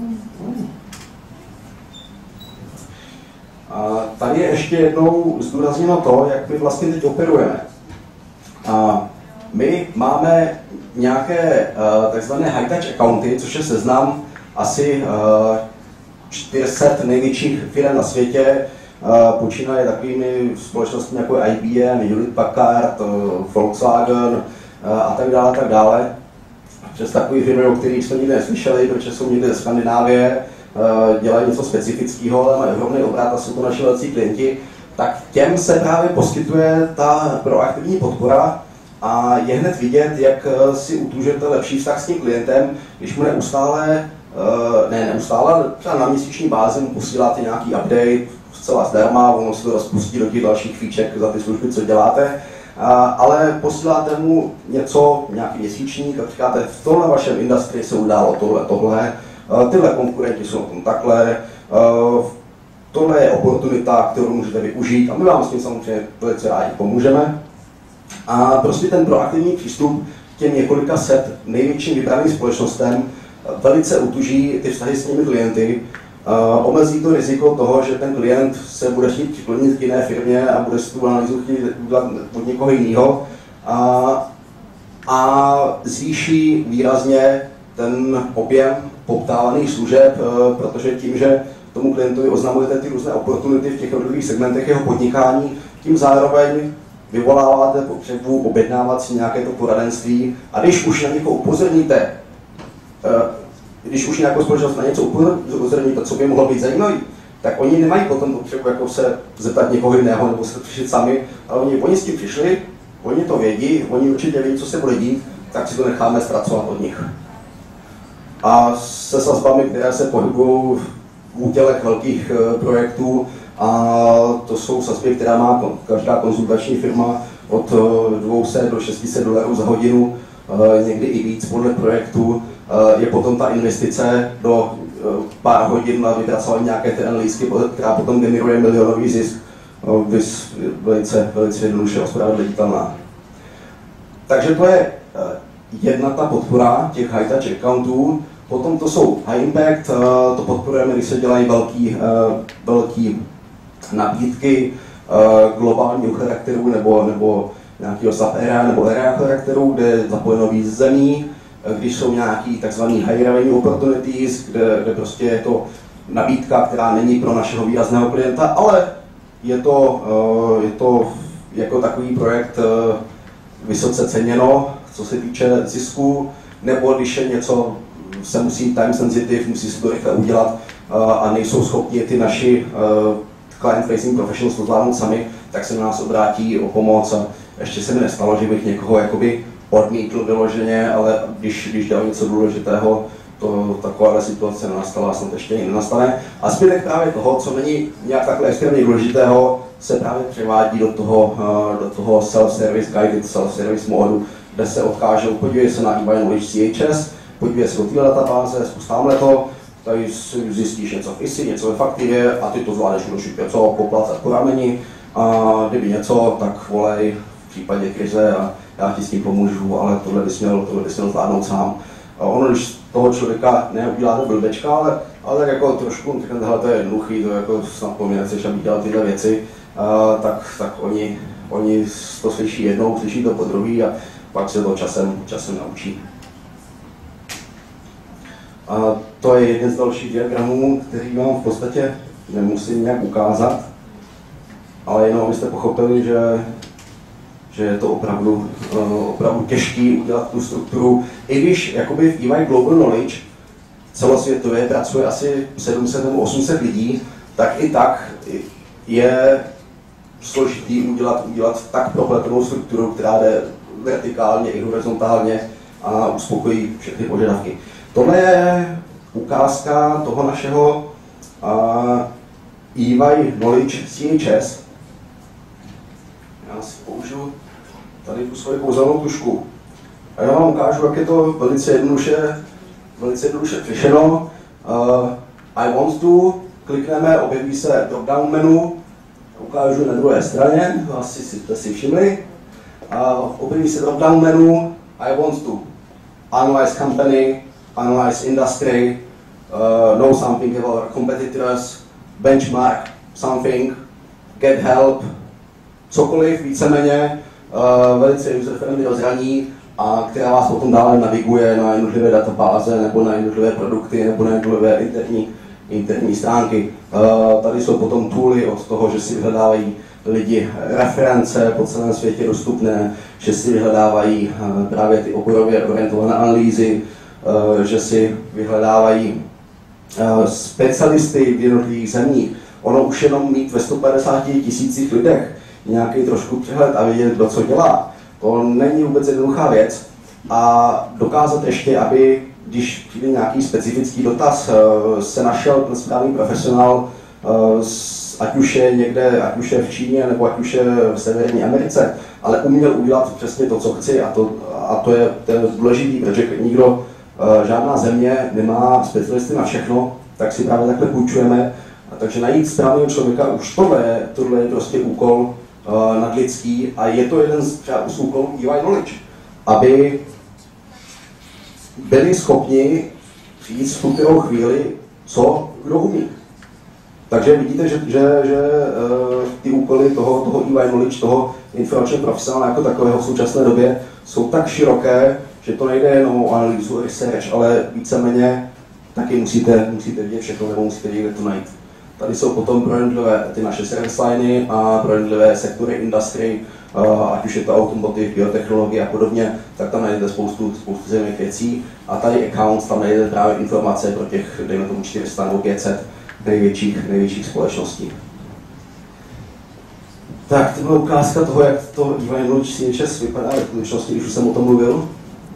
A tady je ještě jednou zdůrazněno to, jak my vlastně teď operujeme. A my máme nějaké takzvané high-touch accounty, což je seznam asi 400 největších firm na světě, počínaje takovými společnostmi jako IBM, Hewlett-Packard, Volkswagen a tak dále. Přes takové firmy, o kterých jsme nikdy neslyšeli, protože jsou někde ze Skandinávie, dělají něco specifického, ale mají ohromný obrat a jsou to naši velcí klienti, tak těm se právě poskytuje ta proaktivní podpora a je hned vidět, jak si utůžete lepší vztah s tím klientem, když mu neustále, třeba na měsíční bázi mu posíláte nějaký update, zcela zdarma, ono se to rozpustí do těch dalších fíček za ty služby, co děláte, ale posíláte mu nějaký měsíčník a říkáte, v tomhle vašem industrii se událo tohle, tyhle konkurenti jsou na tom takhle, tohle je oportunita, kterou můžete využít a my vám s tím samozřejmě velice rádi pomůžeme. A prostě ten proaktivní přístup k těm několika set největším vybraným společnostem velice utuží ty vztahy s těmi klienty, omezí to riziko toho, že ten klient se bude chtít přiklonit k jiné firmě a bude si tu analýzu chtít udělat od někoho jiného a zvýší výrazně ten objem poptávaných služeb, protože tím, že tomu klientovi oznamujete ty různé oportunity v těch jednotlivých segmentech jeho podnikání, tím zároveň vyvoláváte potřebu objednávat si nějaké to poradenství a když už na někoho upozorníte, když už nějakou společnost na něco upozorníte, co by mohlo být zajímavý, tak oni nemají potom potřebu jako se zeptat někoho jiného nebo se přišli sami, ale oni s tím přišli, oni to vědí, oni určitě vědí, co se bude dít, tak si to necháme zpracovat od nich. A se sazbami, které se pohybují v útělech velkých projektů, a to jsou sazby, která má každá konzultační firma od 200 do $600 za hodinu, někdy i víc podle projektu. Je potom ta investice do pár hodin na vypracování nějaké té analýzky, která potom generuje milionový zisk, velice jednoduše ospravedlnitelná. Takže to je jedna ta podpora těch high-touch accountů. Potom to jsou high impact, to podporujeme, když se dělají velký nabídky globálního charakteru nebo nějakého sub-area nebo area charakteru, kde je zapojeno víc zemí, když jsou nějaký takzvaný high revenue opportunities, kde prostě je to nabídka, která není pro našeho výrazného klienta, ale je to jako takový projekt vysoce ceněno, co se týče zisku, nebo když je něco se musí time sensitive, musí se to rychle udělat a nejsou schopni ty naši client facing professionals to zvládnout sami, tak se na nás obrátí o pomoc a ještě se mi nestalo, že bych někoho jakoby odmítl vyloženě, ale když dělal něco důležitého, taková situace nenastala, snad ještě nenastane. A zbytek právě toho, co není nějak takhle extrémně důležitého, se právě převádí do toho self-service, guided self-service módu, kde se odkážou, podívej se na eBay Knowledge CHS, podívej se do téhle databáze, zkus tamhle to, tady zjistíš něco v ISI, něco ve faktivě a ty to zvládneš jednoduše něco poplacat po rameni a kdyby něco, tak volej v případě krize a já ti s tím pomůžu, ale tohle bys měl zvládnout sám. A ono, když toho člověka neudělá to blbečka, ale tak jako trošku, tohle to je jednoduchý, to jako snad po mě nechceš, aby dělal tyhle věci, tak oni to slyší jednou, slyší to po druhý a pak se to časem naučí. A to je jeden z dalších diagramů, který vám v podstatě nemusím nějak ukázat, ale jenom abyste pochopili, že je to opravdu těžké udělat tu strukturu. I když jakoby v EY Global Knowledge celosvětově pracuje asi 700 nebo 800 lidí, tak i tak je složitý udělat tak propletenou strukturu, která jde vertikálně i horizontálně a uspokojí všechny požadavky. Tohle je ukázka toho našeho EY Knowledge CHS. Já si použiju tady tu svoji kouzelnou tušku. A já vám ukážu, jak je to velice jednoduše řešeno. I want to, klikneme, objeví se drop-down menu, ukážu na druhé straně, asi jste si všimli. Objeví se drop-down menu, I want to analyze company, analyze industry, know something about our competitors, benchmark something, get help, cokoliv víceméně velice user-friendly rozhraní, a která vás potom dále naviguje na jednotlivé databáze nebo na jednotlivé produkty nebo na jednotlivé interní stránky. Tady jsou potom tooly od toho, že si vyhledávají lidi reference po celém světě dostupné, že si vyhledávají právě ty oborově orientované analýzy, že si vyhledávají specialisty v jednotlivých zemích. Ono už jenom mít ve 150 000 lidech nějaký trošku přehled a vědět, kdo co dělá, to není vůbec jednoduchá věc. A dokázat ještě, aby když přijde nějaký specifický dotaz, se našel ten správný profesionál, ať už je někde, ať už je v Číně nebo ať už je v Severní Americe, ale uměl udělat přesně to, co chci, a to je důležitý, protože žádná země nemá specialisty na všechno, tak si právě takhle půjčujeme. Takže najít správného člověka, už tohle je prostě úkol nadlidský a je to jeden z úkolů EY Knowledge, aby byli schopni říct v tu kterou chvíli, co kdo umí. Takže vidíte, že ty úkoly toho EY Knowledge, toho informačního profesionála jako takového v současné době jsou tak široké, že to nejde jenom o analýzu, research, ale víceméně taky musíte vidět všechno, nebo musíte vědět, kde to najít. Tady jsou potom pro jednotlivé ty naše service liny a pro jednotlivé sektory industry, ať už je to automotive, biotechnologie a podobně, tak tam najdete spoustu zajímavých věcí. A tady accounts, tam najdete právě informace pro těch, dejme tomu 400 nebo 500 největších společností. Tak, to byla ukázka toho, jak to EY Knowledge CHS vypadá ve skutečnosti, když už jsem o tom mluvil.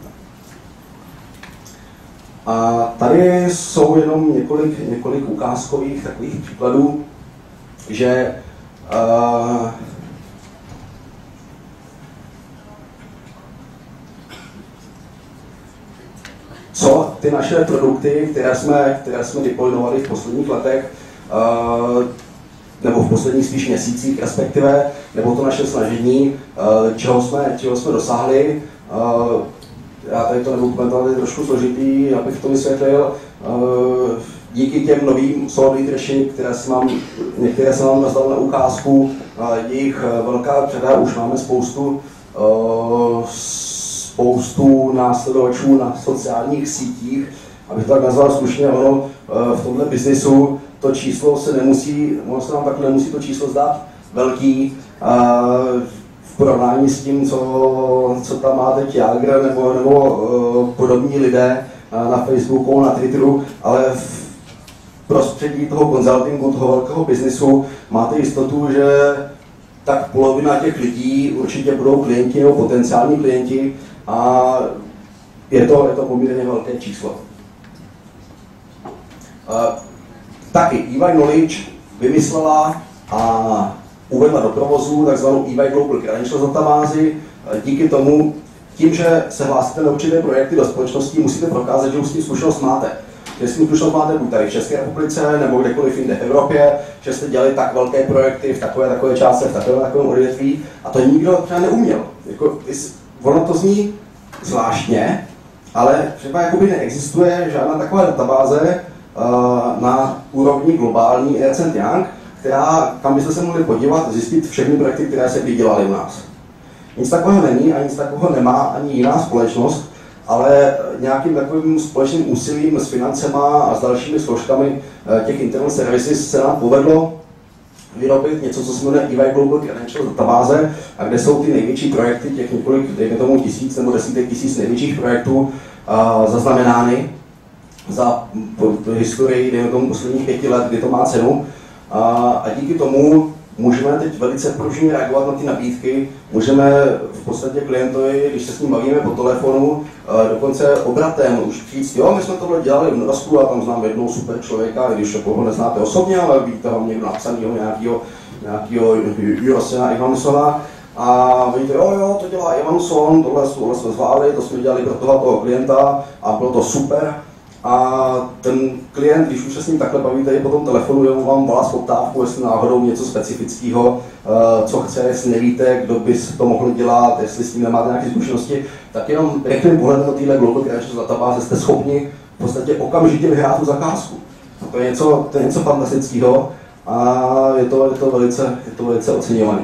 A tady jsou jenom několik ukázkových takových příkladů, že co ty naše produkty, které jsme deployovali v posledních letech, nebo v posledních spíš měsících respektive, nebo to naše snažení, čeho jsme dosáhli. Já tady to nebudu komentovat, je trošku složitý, abych to vysvětlil. Díky těm novým solid řešením, některé jsem vám nazdal na ukázku, jejich velká řada, už máme spoustu následovačů na sociálních sítích. Abych to tak nazval slušně, ono v tomhle biznisu to číslo se nám takhle nemusí to číslo zdát velký. V porovnání s tím, co tam má teď Jágr nebo podobní lidé, na Facebooku, na Twitteru, ale v prostředí toho konzultingu, toho velkého biznisu máte jistotu, že tak polovina těch lidí určitě budou klienti nebo potenciální klienti a je to poměrně velké číslo. Taky EY Knowledge vymyslela a uvedla do provozu takzvanou EY Global Credentials databázi. Díky tomu, tím, že se hlásíte na určité projekty do společnosti, musíte prokázat, že už s tím zkušenost máte. Že s tím zkušenost máte buď tady v České republice, nebo kdekoliv jinde v Evropě, že jste dělali tak velké projekty v takové části, v takovém odvětví, a to nikdo třeba neuměl. Jako, ono to zní zvláštně, ale třeba jakoby neexistuje žádná taková databáze na úrovni globální Ernst & Young, kam byste se mohli podívat, zjistit všechny projekty, které se kdy dělaly u nás. Nic takového není a nic takového nemá ani jiná společnost, ale nějakým takovým společným úsilím s financema a s dalšími složkami těch internal services se nám povedlo vyrobit něco, co se jmenuje EY Global Credentials databáze, a kde jsou ty největší projekty, těch několik, dejme tomu 1000 nebo desítek tisíc největších projektů zaznamenány za historii, dejme tomu posledních 5 let, kdy to má cenu. A díky tomu můžeme teď velice pružně reagovat na ty nabídky, můžeme v podstatě klientovi, když se s ním bavíme po telefonu, dokonce obratem už říct, jo, my jsme tohle dělali v Norsku a tam znám jednoho super člověka, když ho neznáte osobně, ale víte vám někdo napsanýho nějakýho Jurosena Ivansona, a víte, jo, to dělá Ivanson, tohle jsme zvládli, to jsme dělali pro toho klienta a bylo to super. A ten klient, když už se s ním takhle bavíte i po tom telefonu, jenom vám volá z poptávku, jestli náhodou něco specifického, co chce, jestli nevíte, kdo by to mohl dělat, jestli s tím nemáte nějaké zkušenosti, tak jenom rychlým pohledem na téhle Global Credentials databáze jste schopni v podstatě okamžitě vyhrát tu zakázku. To je něco fantastického a je to velice oceňované.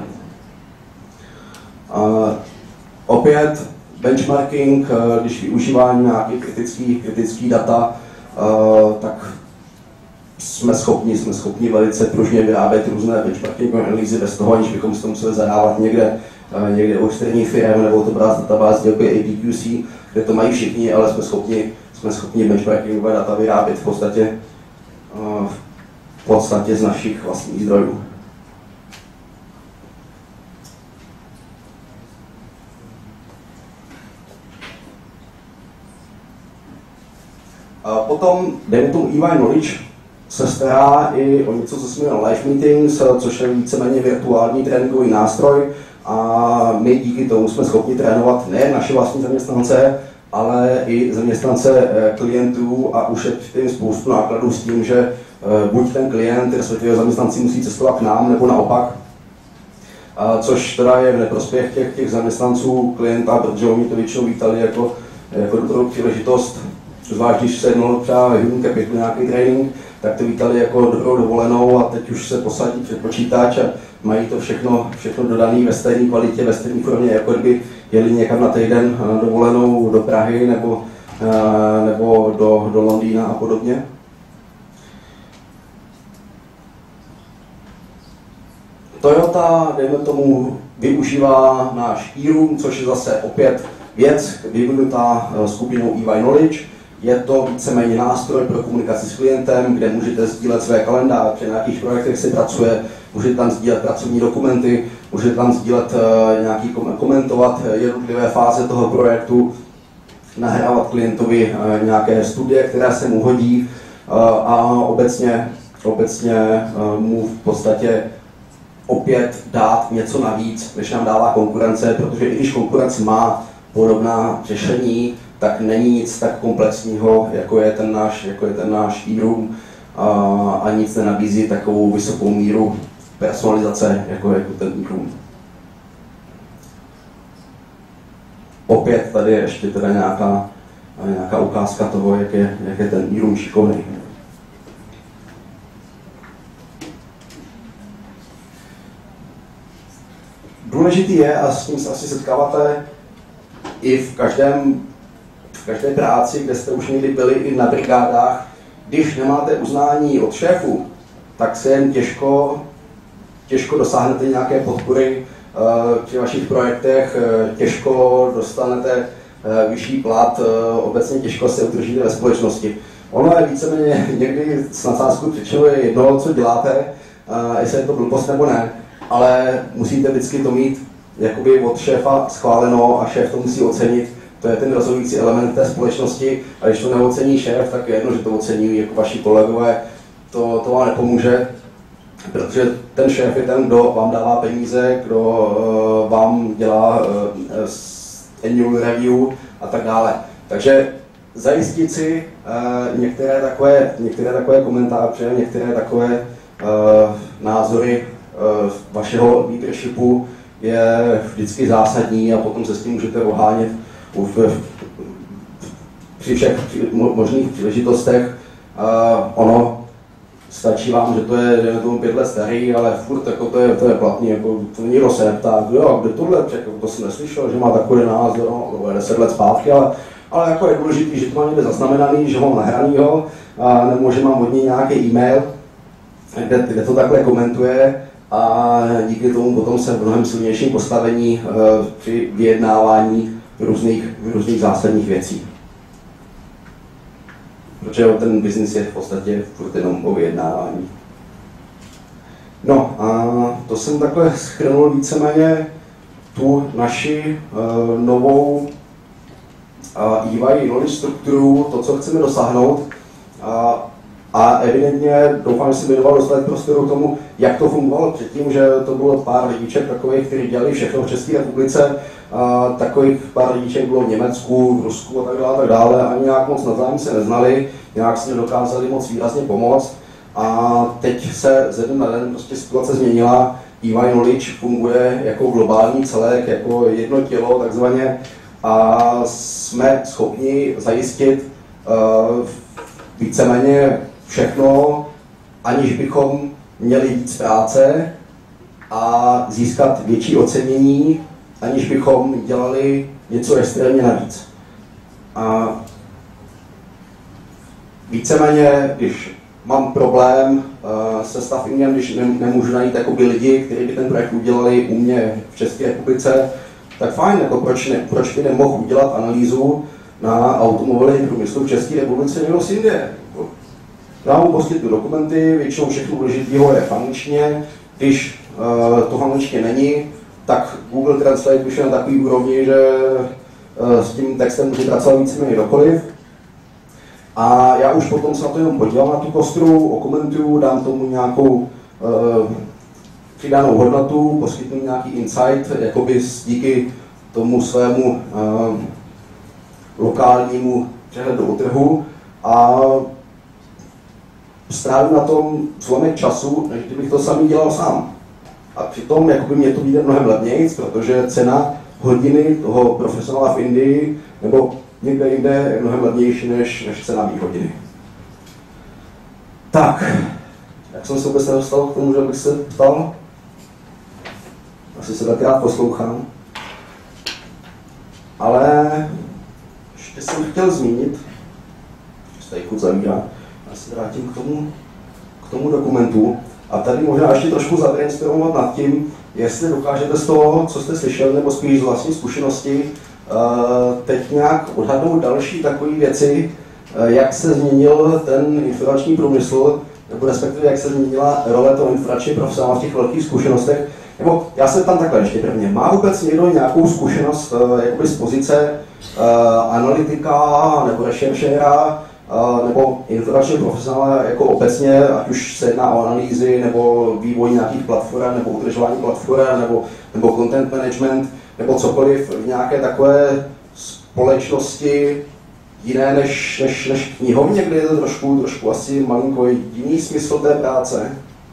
Opět benchmarking, když využíváme nějaký kritický data, tak jsme schopni velice pružně vyrábět různé benchmarkingové analýzy bez toho, aniž bychom se to museli zadávat někde u externích firm, nebo to brát z databáze jako APQC, kde to mají všichni, ale jsme schopni benchmarkingové data vyrábět v podstatě z našich vlastních zdrojů. Potom, dejme tomu EY Knowledge, se stará i o něco, co se jmenuje Live Meetings, což je víceméně virtuální tréninkový nástroj, a my díky tomu jsme schopni trénovat nejen naše vlastní zaměstnance, ale i zaměstnance klientů, a ušetřit jim spoustu nákladů s tím, že buď ten klient, respektive zaměstnanci musí cestovat k nám, nebo naopak, což teda je v neprospěch těch zaměstnanců klienta, protože oni to většinou vítali jako dobrou příležitost. Zvlášť když se jednalo třeba Human Capital nějaký trénink, tak to vítali jako dobrou dovolenou, a teď už se posadí před počítač a mají to všechno dodané ve stejné kvalitě, ve stejné formě, jako kdyby jeli někam na týden na dovolenou do Prahy nebo do Londýna a podobně. Toyota, dejme tomu, využívá náš e-room, což je zase opět věc vyvinutá skupinou EY Knowledge. Je to víceméně nástroj pro komunikaci s klientem, kde můžete sdílet své kalendáře, na jakých projektech se pracuje, můžete tam sdílet pracovní dokumenty, můžete tam sdílet komentovat jednotlivé fáze toho projektu, nahrávat klientovi nějaké studie, které se mu hodí, a obecně mu v podstatě opět dát něco navíc, než nám dává konkurence, protože i když konkurence má podobná řešení, tak není nic tak komplexního, jako je ten náš e-room, a nic nenabízí takovou vysokou míru personalizace, jako ten e-room. Opět tady je ještě teda nějaká ukázka toho, jak je ten e-room šikovný. Důležitý je, a s tím se asi setkáváte i v každé práci, kde jste už někdy byli i na brigádách, když nemáte uznání od šéfů, tak se jen těžko dosáhnete nějaké podpory při vašich projektech, těžko dostanete vyšší plat, obecně těžko se udržíte ve společnosti. Ono je víceméně někdy s nadsázkou řečeno je jedno, co děláte, jestli je to blbost nebo ne, ale musíte vždycky to mít jakoby od šéfa schváleno a šéf to musí ocenit. To je ten rozhodující element té společnosti a když to neocení šéf, tak je jedno, že to ocení jako vaši kolegové, to vám nepomůže, protože ten šéf je ten, kdo vám dává peníze, kdo vám dělá annual review a tak dále. Takže zajistit si některé takové komentáře, některé takové názory vašeho leadershipu je vždycky zásadní a potom se s tím můžete ohánět při všech možných příležitostech. Ono stačí vám, že to je 5 let starý, ale furt jako to je platný, jako to nikdo se neptá, kde tohle, to jsem neslyšel, že má takový názor, no, 10 let zpátky, ale jako je důležitý, že to mám někde zaznamenaný, že ho mám nahranýho, nebo že mám od něj nějaký e-mail, kde to takhle komentuje a díky tomu potom jsem v mnohem silnějším postavení při vyjednávání různých zásadních věcí. Protože ten biznis je v podstatě furt jenom o vyjednávání. No a to jsem takhle shrnul víceméně tu naši novou EY knowledge strukturu, to, co chceme dosáhnout. A evidentně doufám, že si věnoval dostatek prostoru tomu, jak to fungovalo předtím, že to bylo pár lidíček takových, kteří dělali všechno v České republice, takových pár lidíček bylo v Německu, v Rusku a tak dále, ani nějak moc navzájem se neznali, nějak si nedokázali moc výrazně pomoct a teď se ze dne na den prostě situace změnila, EY Knowledge funguje jako globální celek, jako jedno tělo takzvaně a jsme schopni zajistit víceméně všechno, aniž bychom měli víc práce a získat větší ocenění, aniž bychom dělali něco extrémně navíc. A víceméně, když mám problém se staffingem, když nemůžu najít jakoby lidi, kteří by ten projekt udělali u mě v České republice, tak fajn, jako proč by nemohl udělat analýzu na automobilovém průmyslu v České republice někdo z Indie. Já mu poskytnu dokumenty, většinou všechno důležitého je v angličtině, když to v angličtině není, tak Google Translate už je na takový úrovni, že s tím textem může pracovat víceméně kdokoliv. A já už potom se na to jenom podívám na tu kostru, okomentuju, dám tomu nějakou přidanou hodnotu, poskytnu nějaký insight, jakoby díky tomu svému lokálnímu přehledu o trhu a strávím na tom zlomek času, než kdybych to samý dělal sám. A přitom jakoby mě to vyjde mnohem levněji, protože cena hodiny toho profesionála v Indii nebo někde jinde je mnohem levnější než cena mý hodiny. Tak, jak jsem se vůbec nedostal k tomu, že bych se ptal? Asi se tak rád poslouchám. Ale ještě jsem chtěl zmínit, že se tady chud zavírá, já se vrátím k tomu dokumentu a tady možná ještě trošku zabrainstormovat nad tím, jestli dokážete z toho, co jste slyšeli, nebo spíš z vlastní zkušenosti, teď nějak odhadnout další takové věci, jak se změnil ten informační průmysl, nebo respektive jak se změnila role toho informačního profesionála v těch velkých zkušenostech. Nebo já se tam takhle ještě prvně. Má vůbec někdo nějakou zkušenost jakoby z pozice analytika nebo rešeršéra nebo informačního profesionála jako obecně, ať už se jedná o analýzy nebo vývoj nějakých platform nebo udržování platform nebo content management nebo cokoliv v nějaké takové společnosti jiné než knihovně, kde je to trošku asi malinko jiný smysl té práce.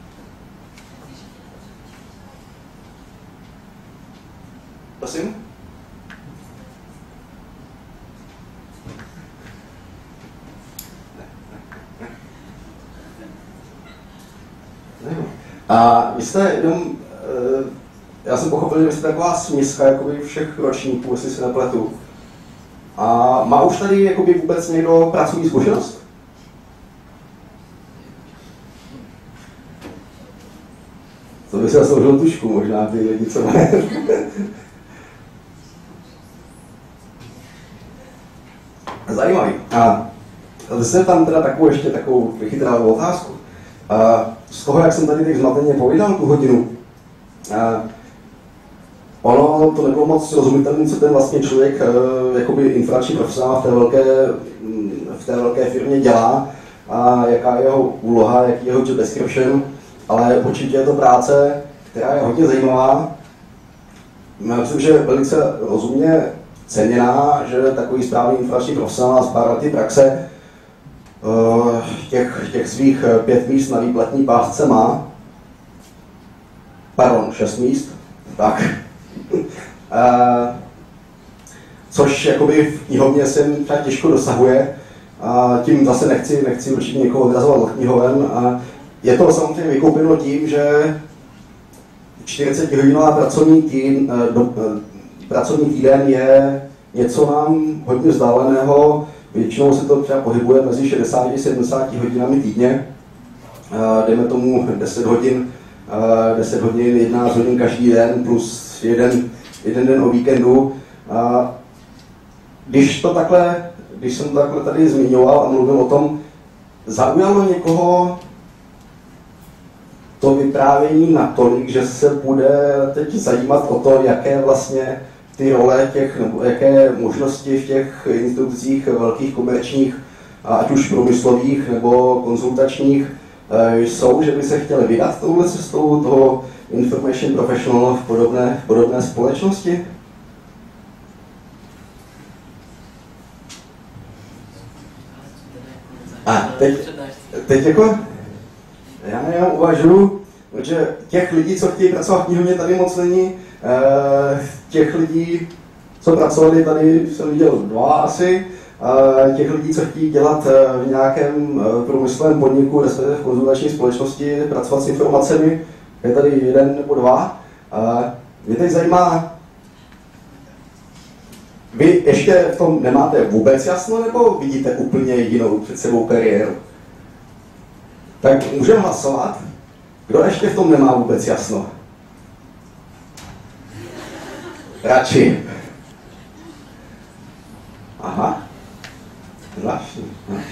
Prosím? A vy jste jenom, já jsem pochopil, že vy jste taková směska jakoby všech ročníků, jestli se nepletu. A má už tady jakoby vůbec někdo pracovní zkušenost? To by se zasloužil tušku možná, ty lidi, co mají. Zajímavý. A jsem tam teda ještě takovou vychytralou otázku. Z toho, jak jsem tady teď zmateně povídal tu hodinu, ono to nebylo moc rozumitelné, co ten vlastně člověk, jakoby informační profesionál v té velké firmě dělá a jaká je jeho úloha, jaký je jeho job description, ale určitě je to práce, která je hodně zajímavá. Myslím, že je velice rozumně ceněná, že takový správný informační profesionál z pár lety praxe těch svých 5 míst na výplatní pásce má. Pardon, 6 míst. Tak. Což jakoby v knihovně se třeba těžko dosahuje. Tím zase nechci určitě někoho odrazovat od knihoven. Je to samozřejmě vykoupeno tím, že 40-hodinová pracovní týden je něco nám hodně vzdáleného. Většinou se to třeba pohybuje mezi 60 a 70 hodinami týdně. Dejme tomu 10 hodin, 11 hodin každý den plus jeden den o víkendu. Když jsem to takhle tady zmiňoval a mluvil o tom, zaujalo někoho to vyprávění natolik, že se bude teď zajímat o to, jaké vlastně ty role nebo jaké možnosti v těch institucích velkých komerčních, ať už průmyslových nebo konzultačních, jsou, že by se chtěli vydat touhle cestou toho information professional v podobné společnosti? A teď jako, já jenom uvažuji, že těch lidí, co chtějí pracovat v knihovně, tady moc není. Těch lidí, co pracovali tady, jsem viděl 2 asi. Těch lidí, co chtějí dělat v nějakém průmyslovém podniku, respektive v konzultační společnosti, pracovat s informacemi, je tady 1 nebo 2. Mě teď zajímá, vy ještě v tom nemáte vůbec jasno, nebo vidíte úplně jinou před sebou kariéru? Tak můžeme hlasovat. Kdo ještě v tom nemá vůbec jasno? Radši. Aha. Zvláštní.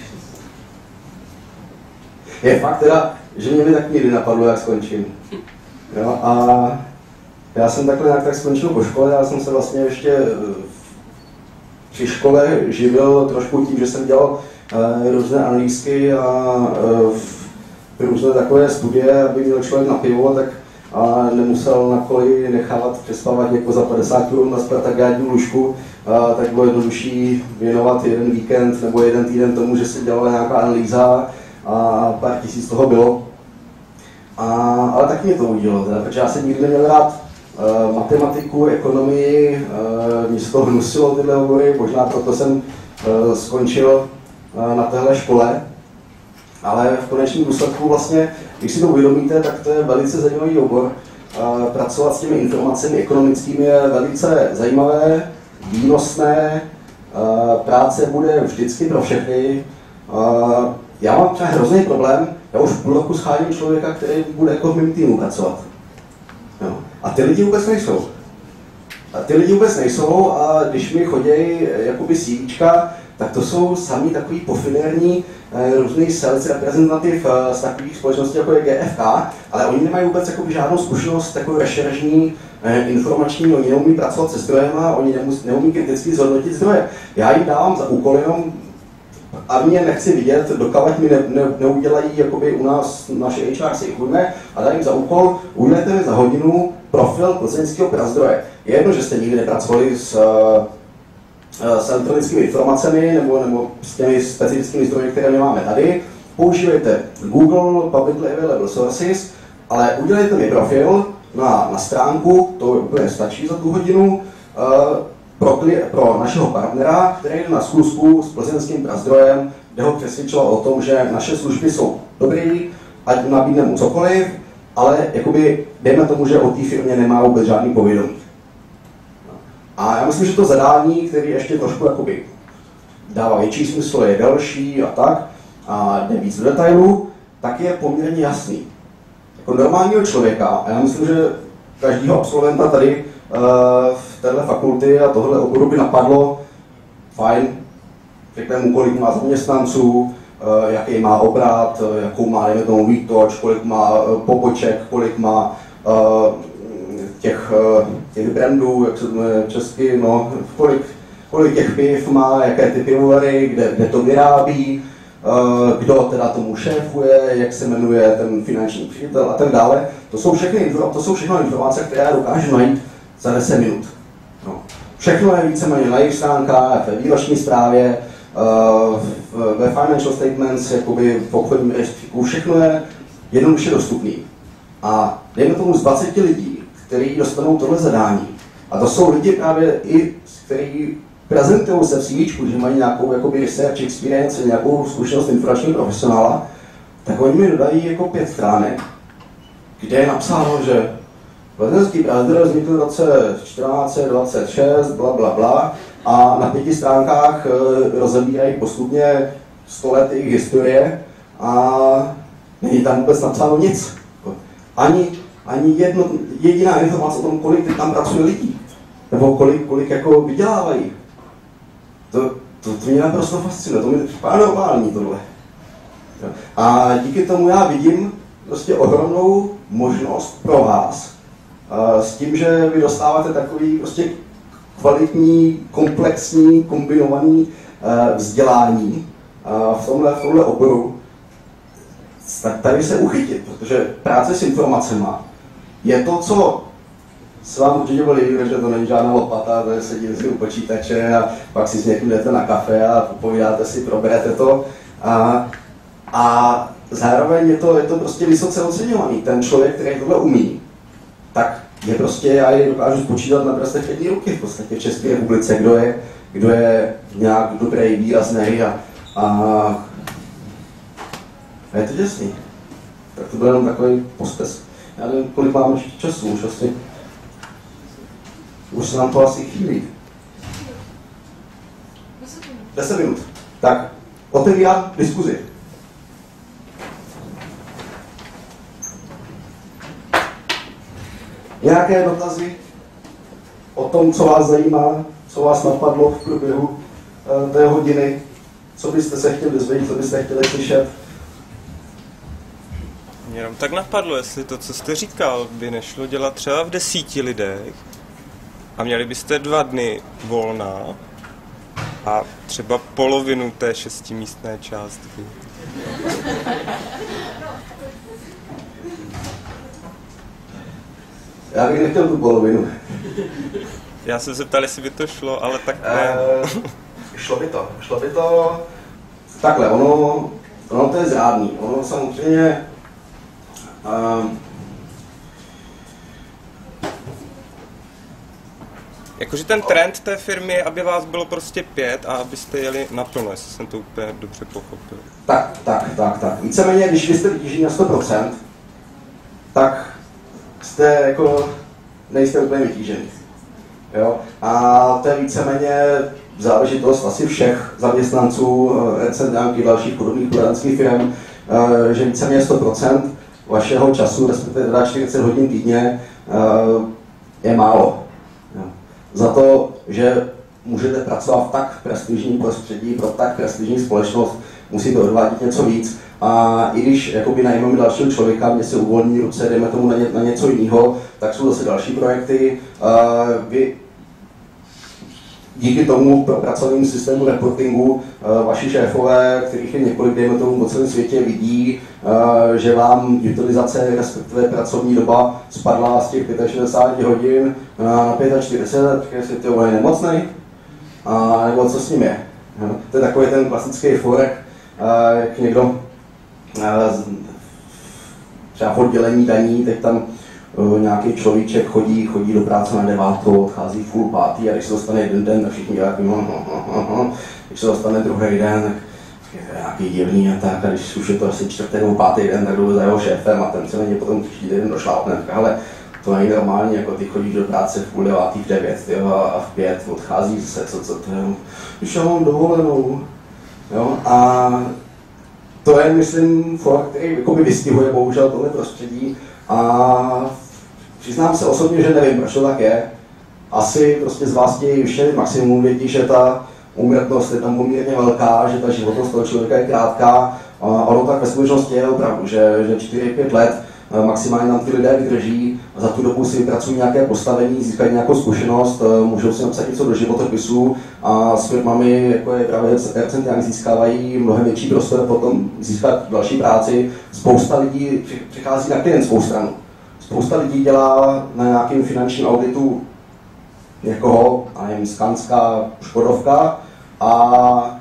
Je fakt teda, že mě by tak nikdy napadlo, jak skončím. Jo, a já jsem takhle nějak tak skončil po škole, já jsem se vlastně ještě při škole živil trošku tím, že jsem dělal různé analýzky a různé takové studie, aby měl člověk na pivo, tak a nemusel na koli nechávat přespávat jako za 50 Kč na spartakádním lůžku, tak bylo jednodušší věnovat 1 víkend nebo 1 týden tomu, že se dělala nějaká analýza a pár tisíc toho bylo. Ale taky mě to udílo, protože já jsem nikdy neměl rád matematiku, ekonomii, mě se to hnusilo tyhle obory, možná proto jsem skončil na téhle škole. Ale v konečném důsledku vlastně, když si to uvědomíte, tak to je velice zajímavý obor. Pracovat s těmi informacemi ekonomickými je velice zajímavé, výnosné, práce bude vždycky pro všechny. Já mám třeba hrozný problém, já už půl roku scházím člověka, který bude jako v mém týmu pracovat. Jo. A ty lidi vůbec nejsou. A když mi chodí jakoby CVčka, tak to jsou sami takový pofinerní různý sales reprezentativ z takových společností, jako je GFK, ale oni nemají vůbec jakoby žádnou zkušenost takovou rešeržní, informační, oni neumí pracovat se zdrojema, oni neumí kriticky zhodnotit zdroje. Já jim dávám za úkol jenom, a mě nechci vidět, dokud mi neudělají, jakoby u nás, naše HR si jich ujme, a dám jim za úkol, udělejte mi za hodinu profil plzeňského prazdroje. Je jedno, že jste nikdy nepracovali s elektronickými informacemi nebo s těmi specifickými zdroji, které my máme tady. Používejte Google, Publicly Available Sources, ale udělejte mi profil na stránku, to úplně stačí za tu hodinu, pro našeho partnera, který jde na schůzku s plzeňským prazdrojem, kde ho přesvědčoval o tom, že naše služby jsou dobrý, ať nabídne mu cokoliv, ale jakoby dejme tomu, že o té firmě nemá vůbec žádný povědomí. A já myslím, že to zadání, který ještě trošku jakoby dává větší smysl, je delší a tak, a jde víc do detailů, tak je poměrně jasný. Jako normálního člověka, a já myslím, že každého absolventa tady v téhle fakulty a tohle oboru by napadlo, fajn, řekneme mu, kolik má zaměstnanců, jaký má obrat, jakou má, dejme tomu, výtoč, kolik má poboček, kolik má těch brandů, jak se to jmenuje česky, no, kolik těch piv má, jaké ty pivovary, kde to vyrábí, kdo teda tomu šéfuje, jak se jmenuje ten finanční přítel a tak dále. To jsou všechno informace, které dokážu najít za 10 minut. No. Všechno je víceméně na jejich stránkách, ve výroční zprávě, ve financial statements, jakoby v obchodním rejstříku, všechno je jednoduše dostupný. A dejme tomu z 20 lidí, kteří dostanou tohle zadání, a to jsou lidi právě i, kteří prezentují se v CVčku, že mají nějakou jakoby research experience, nějakou zkušenost informačního profesionála, tak oni mi dodají jako 5 stránek, kde je napsáno, že Plzeňský Prazdor vznikl v roce 1426, bla, bla, bla, a na 5 stránkách rozebírají postupně 100 let jejich historie a není tam vůbec napsáno nic. Ani jediná informace o tom, kolik tam pracuje lidí, nebo kolik jako vydělávají. To mě naprosto fascinuje, to mi připadá normální tohle. A díky tomu já vidím prostě ohromnou možnost pro vás s tím, že vy dostáváte takový prostě kvalitní, komplexní, kombinovaný vzdělání v tomhle oboru, tak tady se uchytit, protože práce s informacemi je to, co s vám určitě bylo líbí, že to není žádná lopata, že sedíte si u počítače a pak si s někým jdete na kafe a popovídáte si, proberete to. A zároveň je to prostě vysoce oceňovaný. Ten člověk, který tohle umí, tak je prostě, já je dokážu spočítat na prstech jedné ruky v podstatě v České republice, kdo je nějak dobrý, výrazný a je to děsný. Tak to byl jenom takový postes. Já nevím, kolik mám ještě času, už se nám to asi chýlí. 10 minut. Tak, otevírám diskuzi. Nějaké dotazy o tom, co vás zajímá, co vás napadlo v průběhu té hodiny, co byste se chtěli dozvědět, co byste chtěli slyšet? Mě jenom tak napadlo, jestli to, co jste říkal, by nešlo dělat třeba v 10 lidech a měli byste 2 dny volna a třeba polovinu té 6místné částky. Já bych nechtěl tu polovinu. Já jsem se ptal, jestli by to šlo, ale tak ne. Šlo by to. Takhle, ono to je zrádný. Ono samozřejmě jakože ten trend té firmy je, aby vás bylo prostě 5 a abyste jeli naplno, jestli jsem to úplně dobře pochopil. Tak. Víceméně, když vy jste vytížení na 100%, tak jste jako, nejste úplně vytížený. Jo? A to je víceméně záležitost asi všech zaměstnanců, recenzánky, dalších podobných poradenských firm, že víceméně 100% vašeho času, respektive teda 40 hodin týdně, je málo. Jo? Za to, že můžete pracovat v tak prestižním prostředí, pro tak prestižní společnost, musíte odvádět něco víc. A i když jakoby najmeme dalšího člověka, mě se uvolní ruce, jdeme tomu na něco jiného, tak jsou zase další projekty. Vy díky tomu pracovnímu systému reportingu vaši šéfové, kterých je několik, dejme tomu po celém světě, vidí, že vám utilizace, respektive pracovní doba spadla z těch 65 hodin na 45, jestli to je nemocnej, nebo co s ním je. To je takový ten klasický forek, jak někdo třeba v oddělení daní, teď tam nějaký človíček chodí do práce na 9, odchází v 5:30 a když se dostane jeden den, tak všichni dělají když se dostane druhý den, tak je nějaký divný a tak, a když už je to asi 4. nebo 5. den, tak jdu za jeho šéfem a ten se na ně potom příští den došlápne, ale to není normální, jako ty chodíš do práce v 8:30, v 9 a v 5 odchází zase, co to je, když já mám dovolenou, jo, a to je, myslím, fakt, který jakoby vystihuje bohužel tohle prostředí a přiznám se osobně, že nevím, proč to tak je. Asi prostě z vás chtějí vyštělit maximum, vědí, že ta úmrtnost je tam poměrně velká, že ta životnost toho člověka je krátká. A ono tak ve skutečnosti je opravdu, že 4-5 let maximálně tam ty lidé vydrží, za tu dobu si vypracují nějaké postavení, získají nějakou zkušenost, můžou si napsat něco do životopisu a s firmami, jako je právě Ercent, získávají mnohem větší prostor potom získat další práci. Spousta lidí přichází na klientskou stranu. Spousta lidí dělá na nějakém finančním auditu někoho, a nevím, Skanska, Škodovka a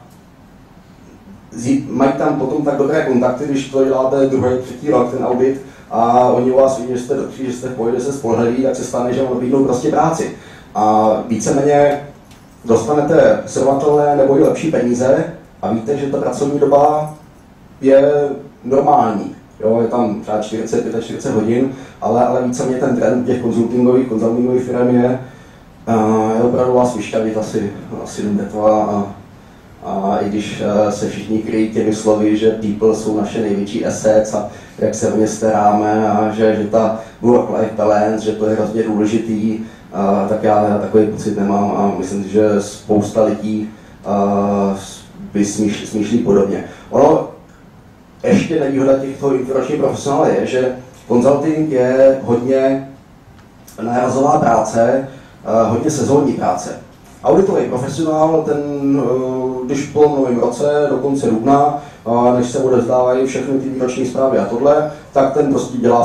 mají tam potom tak dobré kontakty, když to děláte druhý, třetí rok, ten audit, a oni u vás vidí, že jste v pohodě, se spolehliví, tak se stane, že vám nabídnou prostě práci. A víceméně dostanete srovnatelné nebo i lepší peníze a víte, že ta pracovní doba je normální. Jo, je tam třeba 40-45 hodin, ale víceméně ten trend těch konzultingových firm je opravdu vás vyšťavit asi jde to a i když se všichni kryjí těmi slovy, že people jsou naše největší assets a jak se o ně staráme a že ta work-life balance, že to je hrozně důležitý, tak já takový pocit nemám a myslím si, že spousta lidí by smýšlí podobně. Ono ještě nevýhoda těchto informačních profesionálů je, že consulting je hodně nárazová práce, hodně sezónní práce. Auditový profesionál, ten, když po novém roce, do konce dubna, než se odevzdávají všechny ty výroční zprávy a tohle, tak ten prostě dělá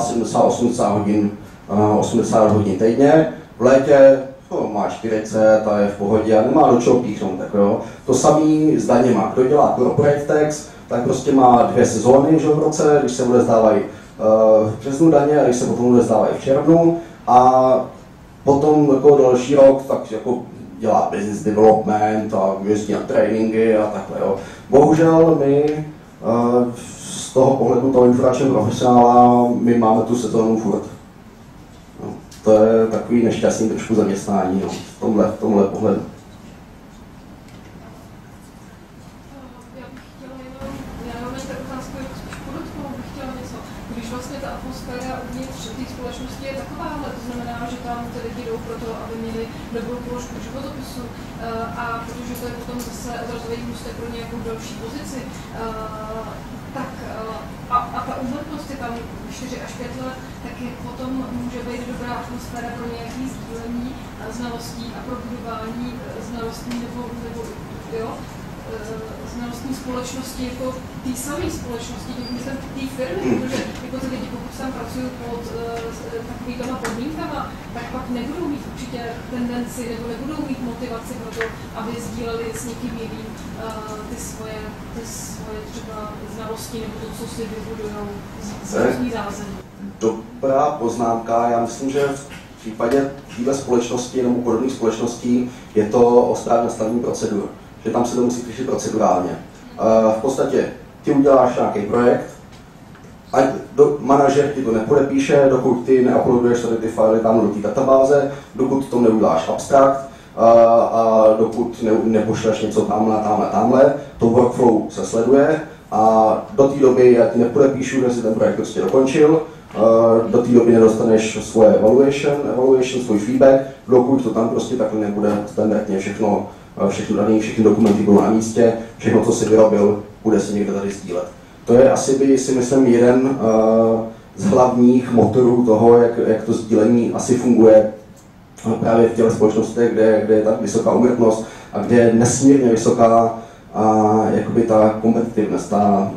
80 hodin týdně. V létě má 40 a je v pohodě a nemá do čeho píchnout. Tak jo. To samý s daněma. Kdo dělá corporate tax, tak prostě má 2 sezóny v roce, když se odevzdávají v březnu daně a když se potom odevzdávají v červnu. A potom jako další rok, tak jako dělá business development a jezdí na tréninky a takhle. Jo. Bohužel my z toho pohledu toho informačního profesionála my máme tu sezónu furt. No, to je takový nešťastný trošku zaměstnání no, v tomhle pohledu. Když vlastně ta atmosféra uvnitř té společnosti je takováhle, to znamená, že tam ty lidi jdou pro to, aby měli dobrou položku v životopisu a protože to je potom zase odrazový můstek pro nějakou další pozici, tak a ta úmrtnost je tam 4 až 5 let, tak je potom může být dobrá atmosféra pro nějaké sdílení znalostí a pro budování znalostí nebo jo, znalostní společnosti, jako té samé společnosti, myslím té firmy, protože jako ty lidi, pokud tam pracují pod takovýma podmínkama, tak pak nebudou mít určitě tendenci nebo nebudou mít motivaci pro to, aby sdíleli s někým jiným ty svoje třeba znalosti nebo to, co si vybudují znalostní zázemí. Dobrá poznámka, já myslím, že v případě téhle společnosti nebo podobných společností je to o správně nastavení procedur. Že tam se to musí řešit procedurálně. V podstatě ty uděláš nějaký projekt, ať manažer ti to nepodepíše, dokud ty neuploaduješ tady ty fily tam do té databáze, dokud to neuděláš abstrakt a dokud nepošleš něco tamhle, to workflow se sleduje a do té doby já ti nepodepíšu, že si ten projekt prostě dokončil, do té doby nedostaneš svoje evaluation, svůj feedback, dokud to tam prostě takhle nebude standardně všechno daný, všechny dokumenty budou na místě, všechno, co si vyrobil, bude se někde tady sdílet. To je asi si myslím jeden z hlavních motorů toho, jak to sdílení asi funguje právě v těch společnostech, kde je tak vysoká úmrtnost a kde je nesmírně vysoká jakoby ta competitiveness,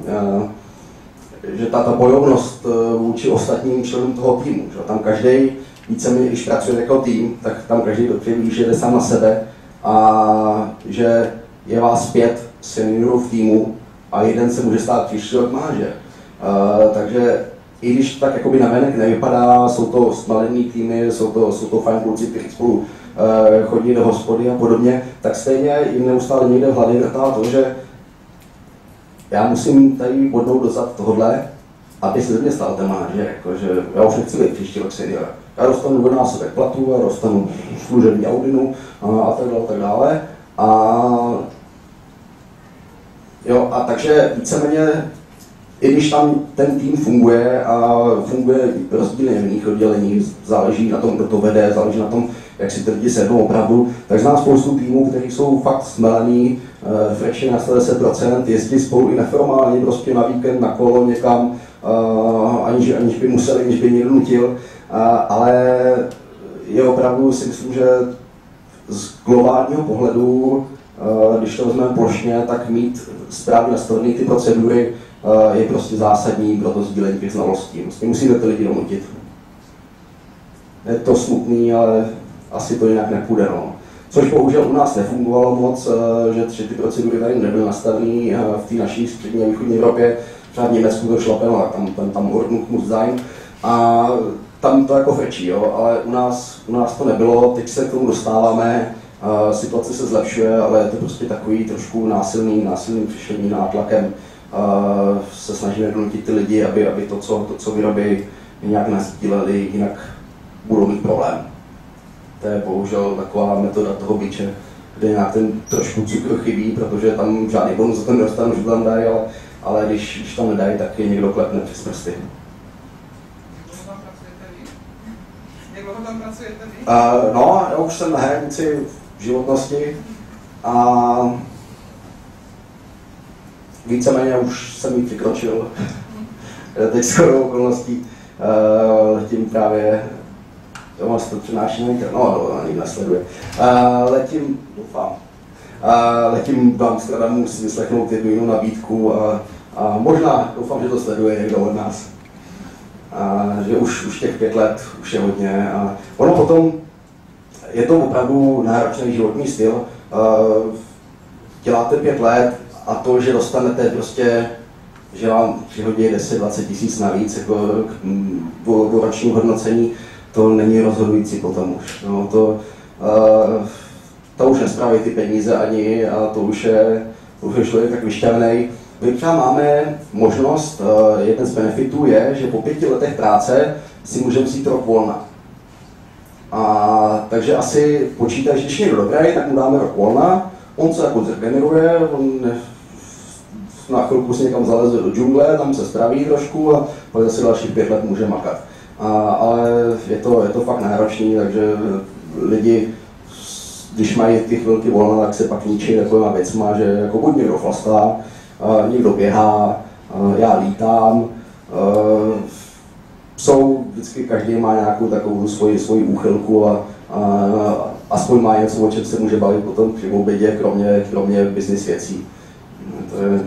že ta bojovnost vůči ostatním členům toho týmu. Že? Tam každý víceméně, když pracuje jako tým, tak tam každý dobře ví, že jde sám na sebe a že je vás 5 seniorů v týmu a jeden se může stát příští rok manažer. Takže i když tak jakoby navenek nevypadá, jsou to smalený týmy, jsou to fajn kluci, kteří spolu chodí do hospody a podobně, tak stejně jim neustále někde v hlavě vrtá to, že já musím tady bodnout dozad tohodle, aby se ze mě stal ten manažer, jakože já už nechci být příští rok senior. Já dostanu dvojnásobek platu a dostanu služební audinu a tak dále. A takže víceméně i když tam ten tým funguje a funguje rozdílně v jiných odděleních, záleží na tom, kdo to vede, záleží na tom, jak si ty lidi sednou opravdu, tak znám spoustu týmů, kteří jsou fakt smelený, frečně na 110%, jezdí spolu i neformálně, prostě na víkend, na kolo někam, aniž by museli, aniž by někdo nutil, ale je opravdu, si myslím, že z globálního pohledu, když to vezmeme plošně, tak mít správně nastavené ty procedury je prostě zásadní pro to sdílení těch znalostí. Prostě musíme ty lidi donutit. Je to smutný, ale asi to jinak nepůjde. No. Což bohužel u nás nefungovalo moc, že ty procedury tady nebyly nastavené v té naší střední a východní Evropě. Třeba v Německu to šlapeno, tam Ordnung muss sein. A tam to jako frčí, jo, ale u nás to nebylo, teď se k tomu dostáváme, situace se zlepšuje, ale je to prostě takový trošku násilný řešení nátlakem. Se snažíme donutit ty lidi, aby to, co vyrobí, nějak nasdíleli, jinak budou mít problém. To je bohužel taková metoda toho biče, kde nějak ten trošku cukr chybí, protože tam žádný bonus za to nedostanu, že tam dají, ale když tam nedají, tak je někdo klepne přes prsty. Jak dlouho tam pracujete vy? No, já už jsem na hranici životnosti a víceméně už jsem ji překročil. Teď skoro okolností letím právě, jo, se to přenáší na internet, no, nikdo nesleduje. Letím do Amsterdamu si vyslechnout jednu nabídku a možná doufám, že to sleduje někdo od nás. Že už těch 5 let už je hodně. A ono potom je to opravdu náročný životní styl. Děláte 5 let a to, že dostanete prostě, že vám přihodí 10-20 tisíc navíc jako o ročním hodnocení, to není rozhodující potom už. No, to už nespraví ty peníze ani a to už je člověk tak vyšťavený. My třeba máme možnost, jeden z benefitů je, že po 5 letech práce si můžeme vzít rok volna. Takže asi počítají, že když je někdo dobrý, tak mu dáme rok volna, on se jako zregeneruje, on na chvilku si někam zaleze do džungle, tam se spraví trošku a pak zase dalších 5 let může makat. Ale je to fakt náročný, takže lidi, když mají ty chvilky volna, tak se pak ničí takovýma věcma, že jako buď někdo chlastá, někdo běhá, já lítám. Vždycky každý má nějakou takovou svoji úchylku a aspoň má něco, o čem se může bavit potom při obědě, kromě business věcí. To je...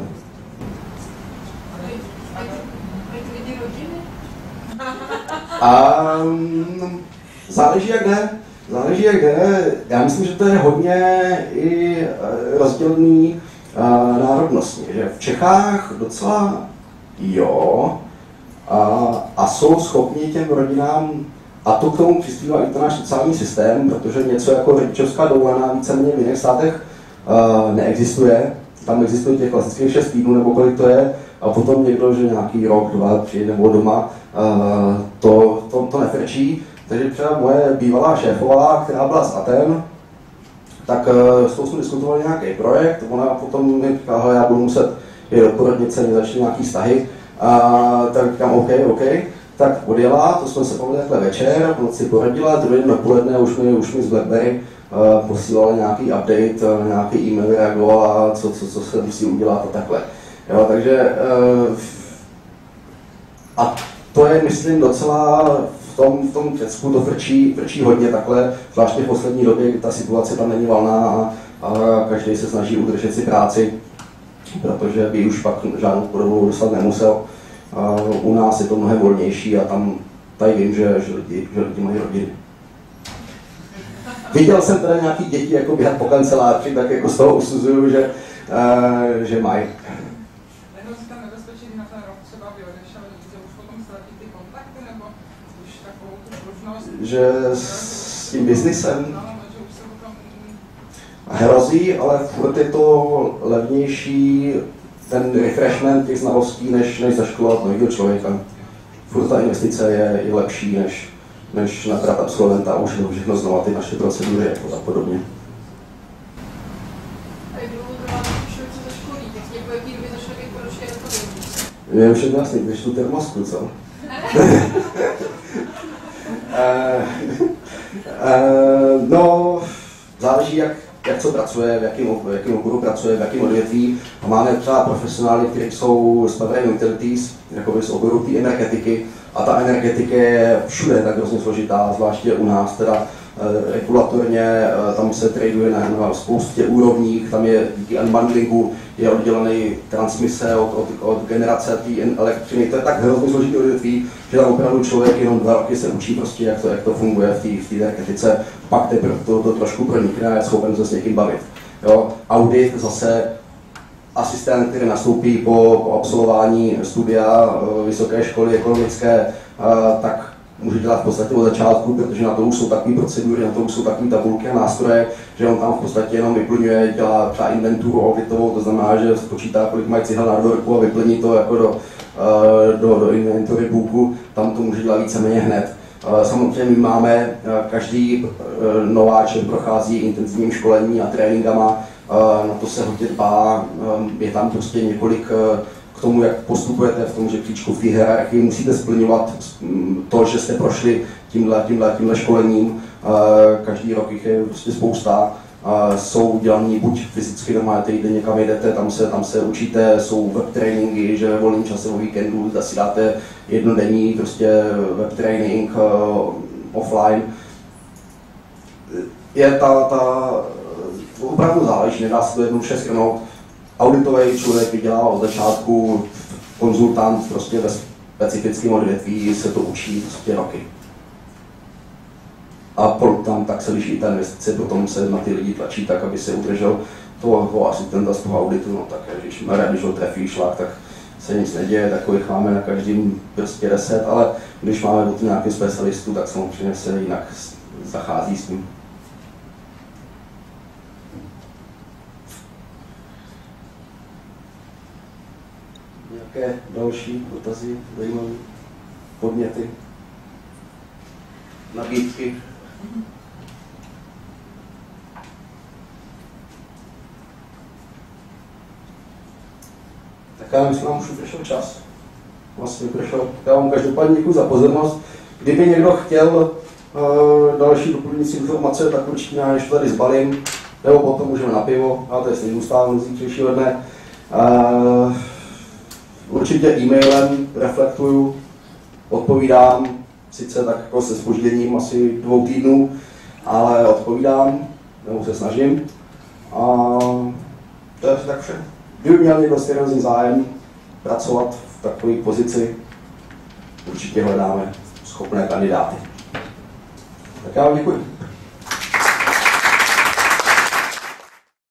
Záleží jak jde. Já myslím, že to je hodně i rozdělený národnostně, že v Čechách docela jo a jsou schopni těm rodinám, a to k tomu přispívá i to náš sociální systém, protože něco jako rodičovská dovolená víceméně v jiných státech neexistuje. Tam existuje těch klasických 6 týdnů nebo kolik to je a potom někdo, že nějaký rok, 2, 3 nebo doma, to nefrčí. Takže třeba moje bývalá šéfová, která byla z Aten, tak s tou jsme diskutovali nějaký projekt, ona potom mi říkala, já budu muset jít do porodnice, mě začne nějaký vztahy, tak říkám OK, tak odjela, to jsme se povedli takhle večer, v noci porodila, druhý den dopoledne už mi z BlackBerry posílali nějaký update, nějaký e-mail reagovala, co se musí udělat a takhle. Jo, takže a to je, myslím, docela v tom Řecku to frčí hodně takhle, zvláště v poslední době, kdy ta situace tam není valná a každý se snaží udržet si práci, protože by už pak žádnou podobu dostat nemusel. U nás je to mnohem volnější a tady vím, že lidi mají rodiny. Viděl jsem teda nějaký děti jako běhat po kanceláři, tak jako z toho usuzuju, že mají. Nehrozí tam nebezpečí, na ten rok třeba by odešel, že už potom ztratí ty kontakty, nebo už takovou tu pružnost? Že s tím biznisem No, že už se potom... hrozí, ale furt je to levnější ten refreshment těch znalostí, než zaškolovat nového člověka. Furt ta investice je lepší, než nabrat absolventa a už všechno znova ty naše procedury a podobně. Je už jedno jasný, když tu termosku, co? No, záleží, jak co pracuje, v jakém oboru pracuje, v jakém odvětví. A máme třeba profesionály, kteří jsou z Power Utilities, jakoby z oboru té energetiky. A ta energetika je všude tak hrozně složitá, zvláště u nás, teda regulatorně, tam se traduje na spoustě úrovních, tam je díky unbundlingu je oddělený transmise od generace té elektřiny. To je tak hrozně složitý odvětví, že tam opravdu člověk jenom 2 roky se učí prostě, jak to funguje v té energetice, pak teprve to trošku pronikne a je schopen se s někým bavit. Jo? Audit zase asistent, který nastoupí po absolvování studia vysoké školy ekonomické, tak může dělat v podstatě od začátku, protože na to už jsou takové procedury, na to už jsou takové tabulky a nástroje, že on tam v podstatě jenom vyplňuje, dělá třeba inventuru auditovou, to znamená, že spočítá, kolik mají cihel na dvorku a vyplní to jako do inventory booku, tam to může dělat víceméně hned. Samozřejmě my máme, každý nováček prochází intenzivním školení a tréninkama, na to se hodně dbá, je tam prostě několik k tomu, jak postupujete v tom žebříčku v té hierarchii, musíte splňovat to, že jste prošli tímhle školením, každý rok jich je prostě spousta. Jsou udělaný buď fyzicky doma, jde někam jdete, tam se učíte, jsou web tréninky, že ve volném čase o víkendu si dáte jednodenní prostě web trénink offline. Je opravdu záleží, nedá se to jednoduše shrnout. Auditový člověk vydělává od začátku, konzultant prostě ve specifickém odvětví se to učí prostě roky. A tam tak se liší ta investice, potom se na ty lidi tlačí tak, aby se udržel toho asistenta z toho auditu, no tak když ho trefí šlak, tak se nic neděje, takových máme na každém prostě 10, ale když máme od nějaký specialistů, tak samozřejmě se jinak zachází s tím. Nějaké další dotazy, zajímavé podněty, nabídky? Tak já myslím, že nám už přišel čas. Vlastně přišel. Já vám každopádně děkuji za pozornost. Kdyby někdo chtěl další doplňující informace, tak určitě já ještě tady zbalím, nebo potom můžeme na pivo, já tady s ním zůstávám z zítřejšího dne. Určitě e-mailem reflektuju, odpovídám, sice tak jako se zpožděním asi 2 týdnů, ale odpovídám, nebo se snažím. A to je tak vše. Kdyby měl někdo seriózní zájem pracovat v takové pozici, určitě hledáme schopné kandidáty. Tak já vám děkuji.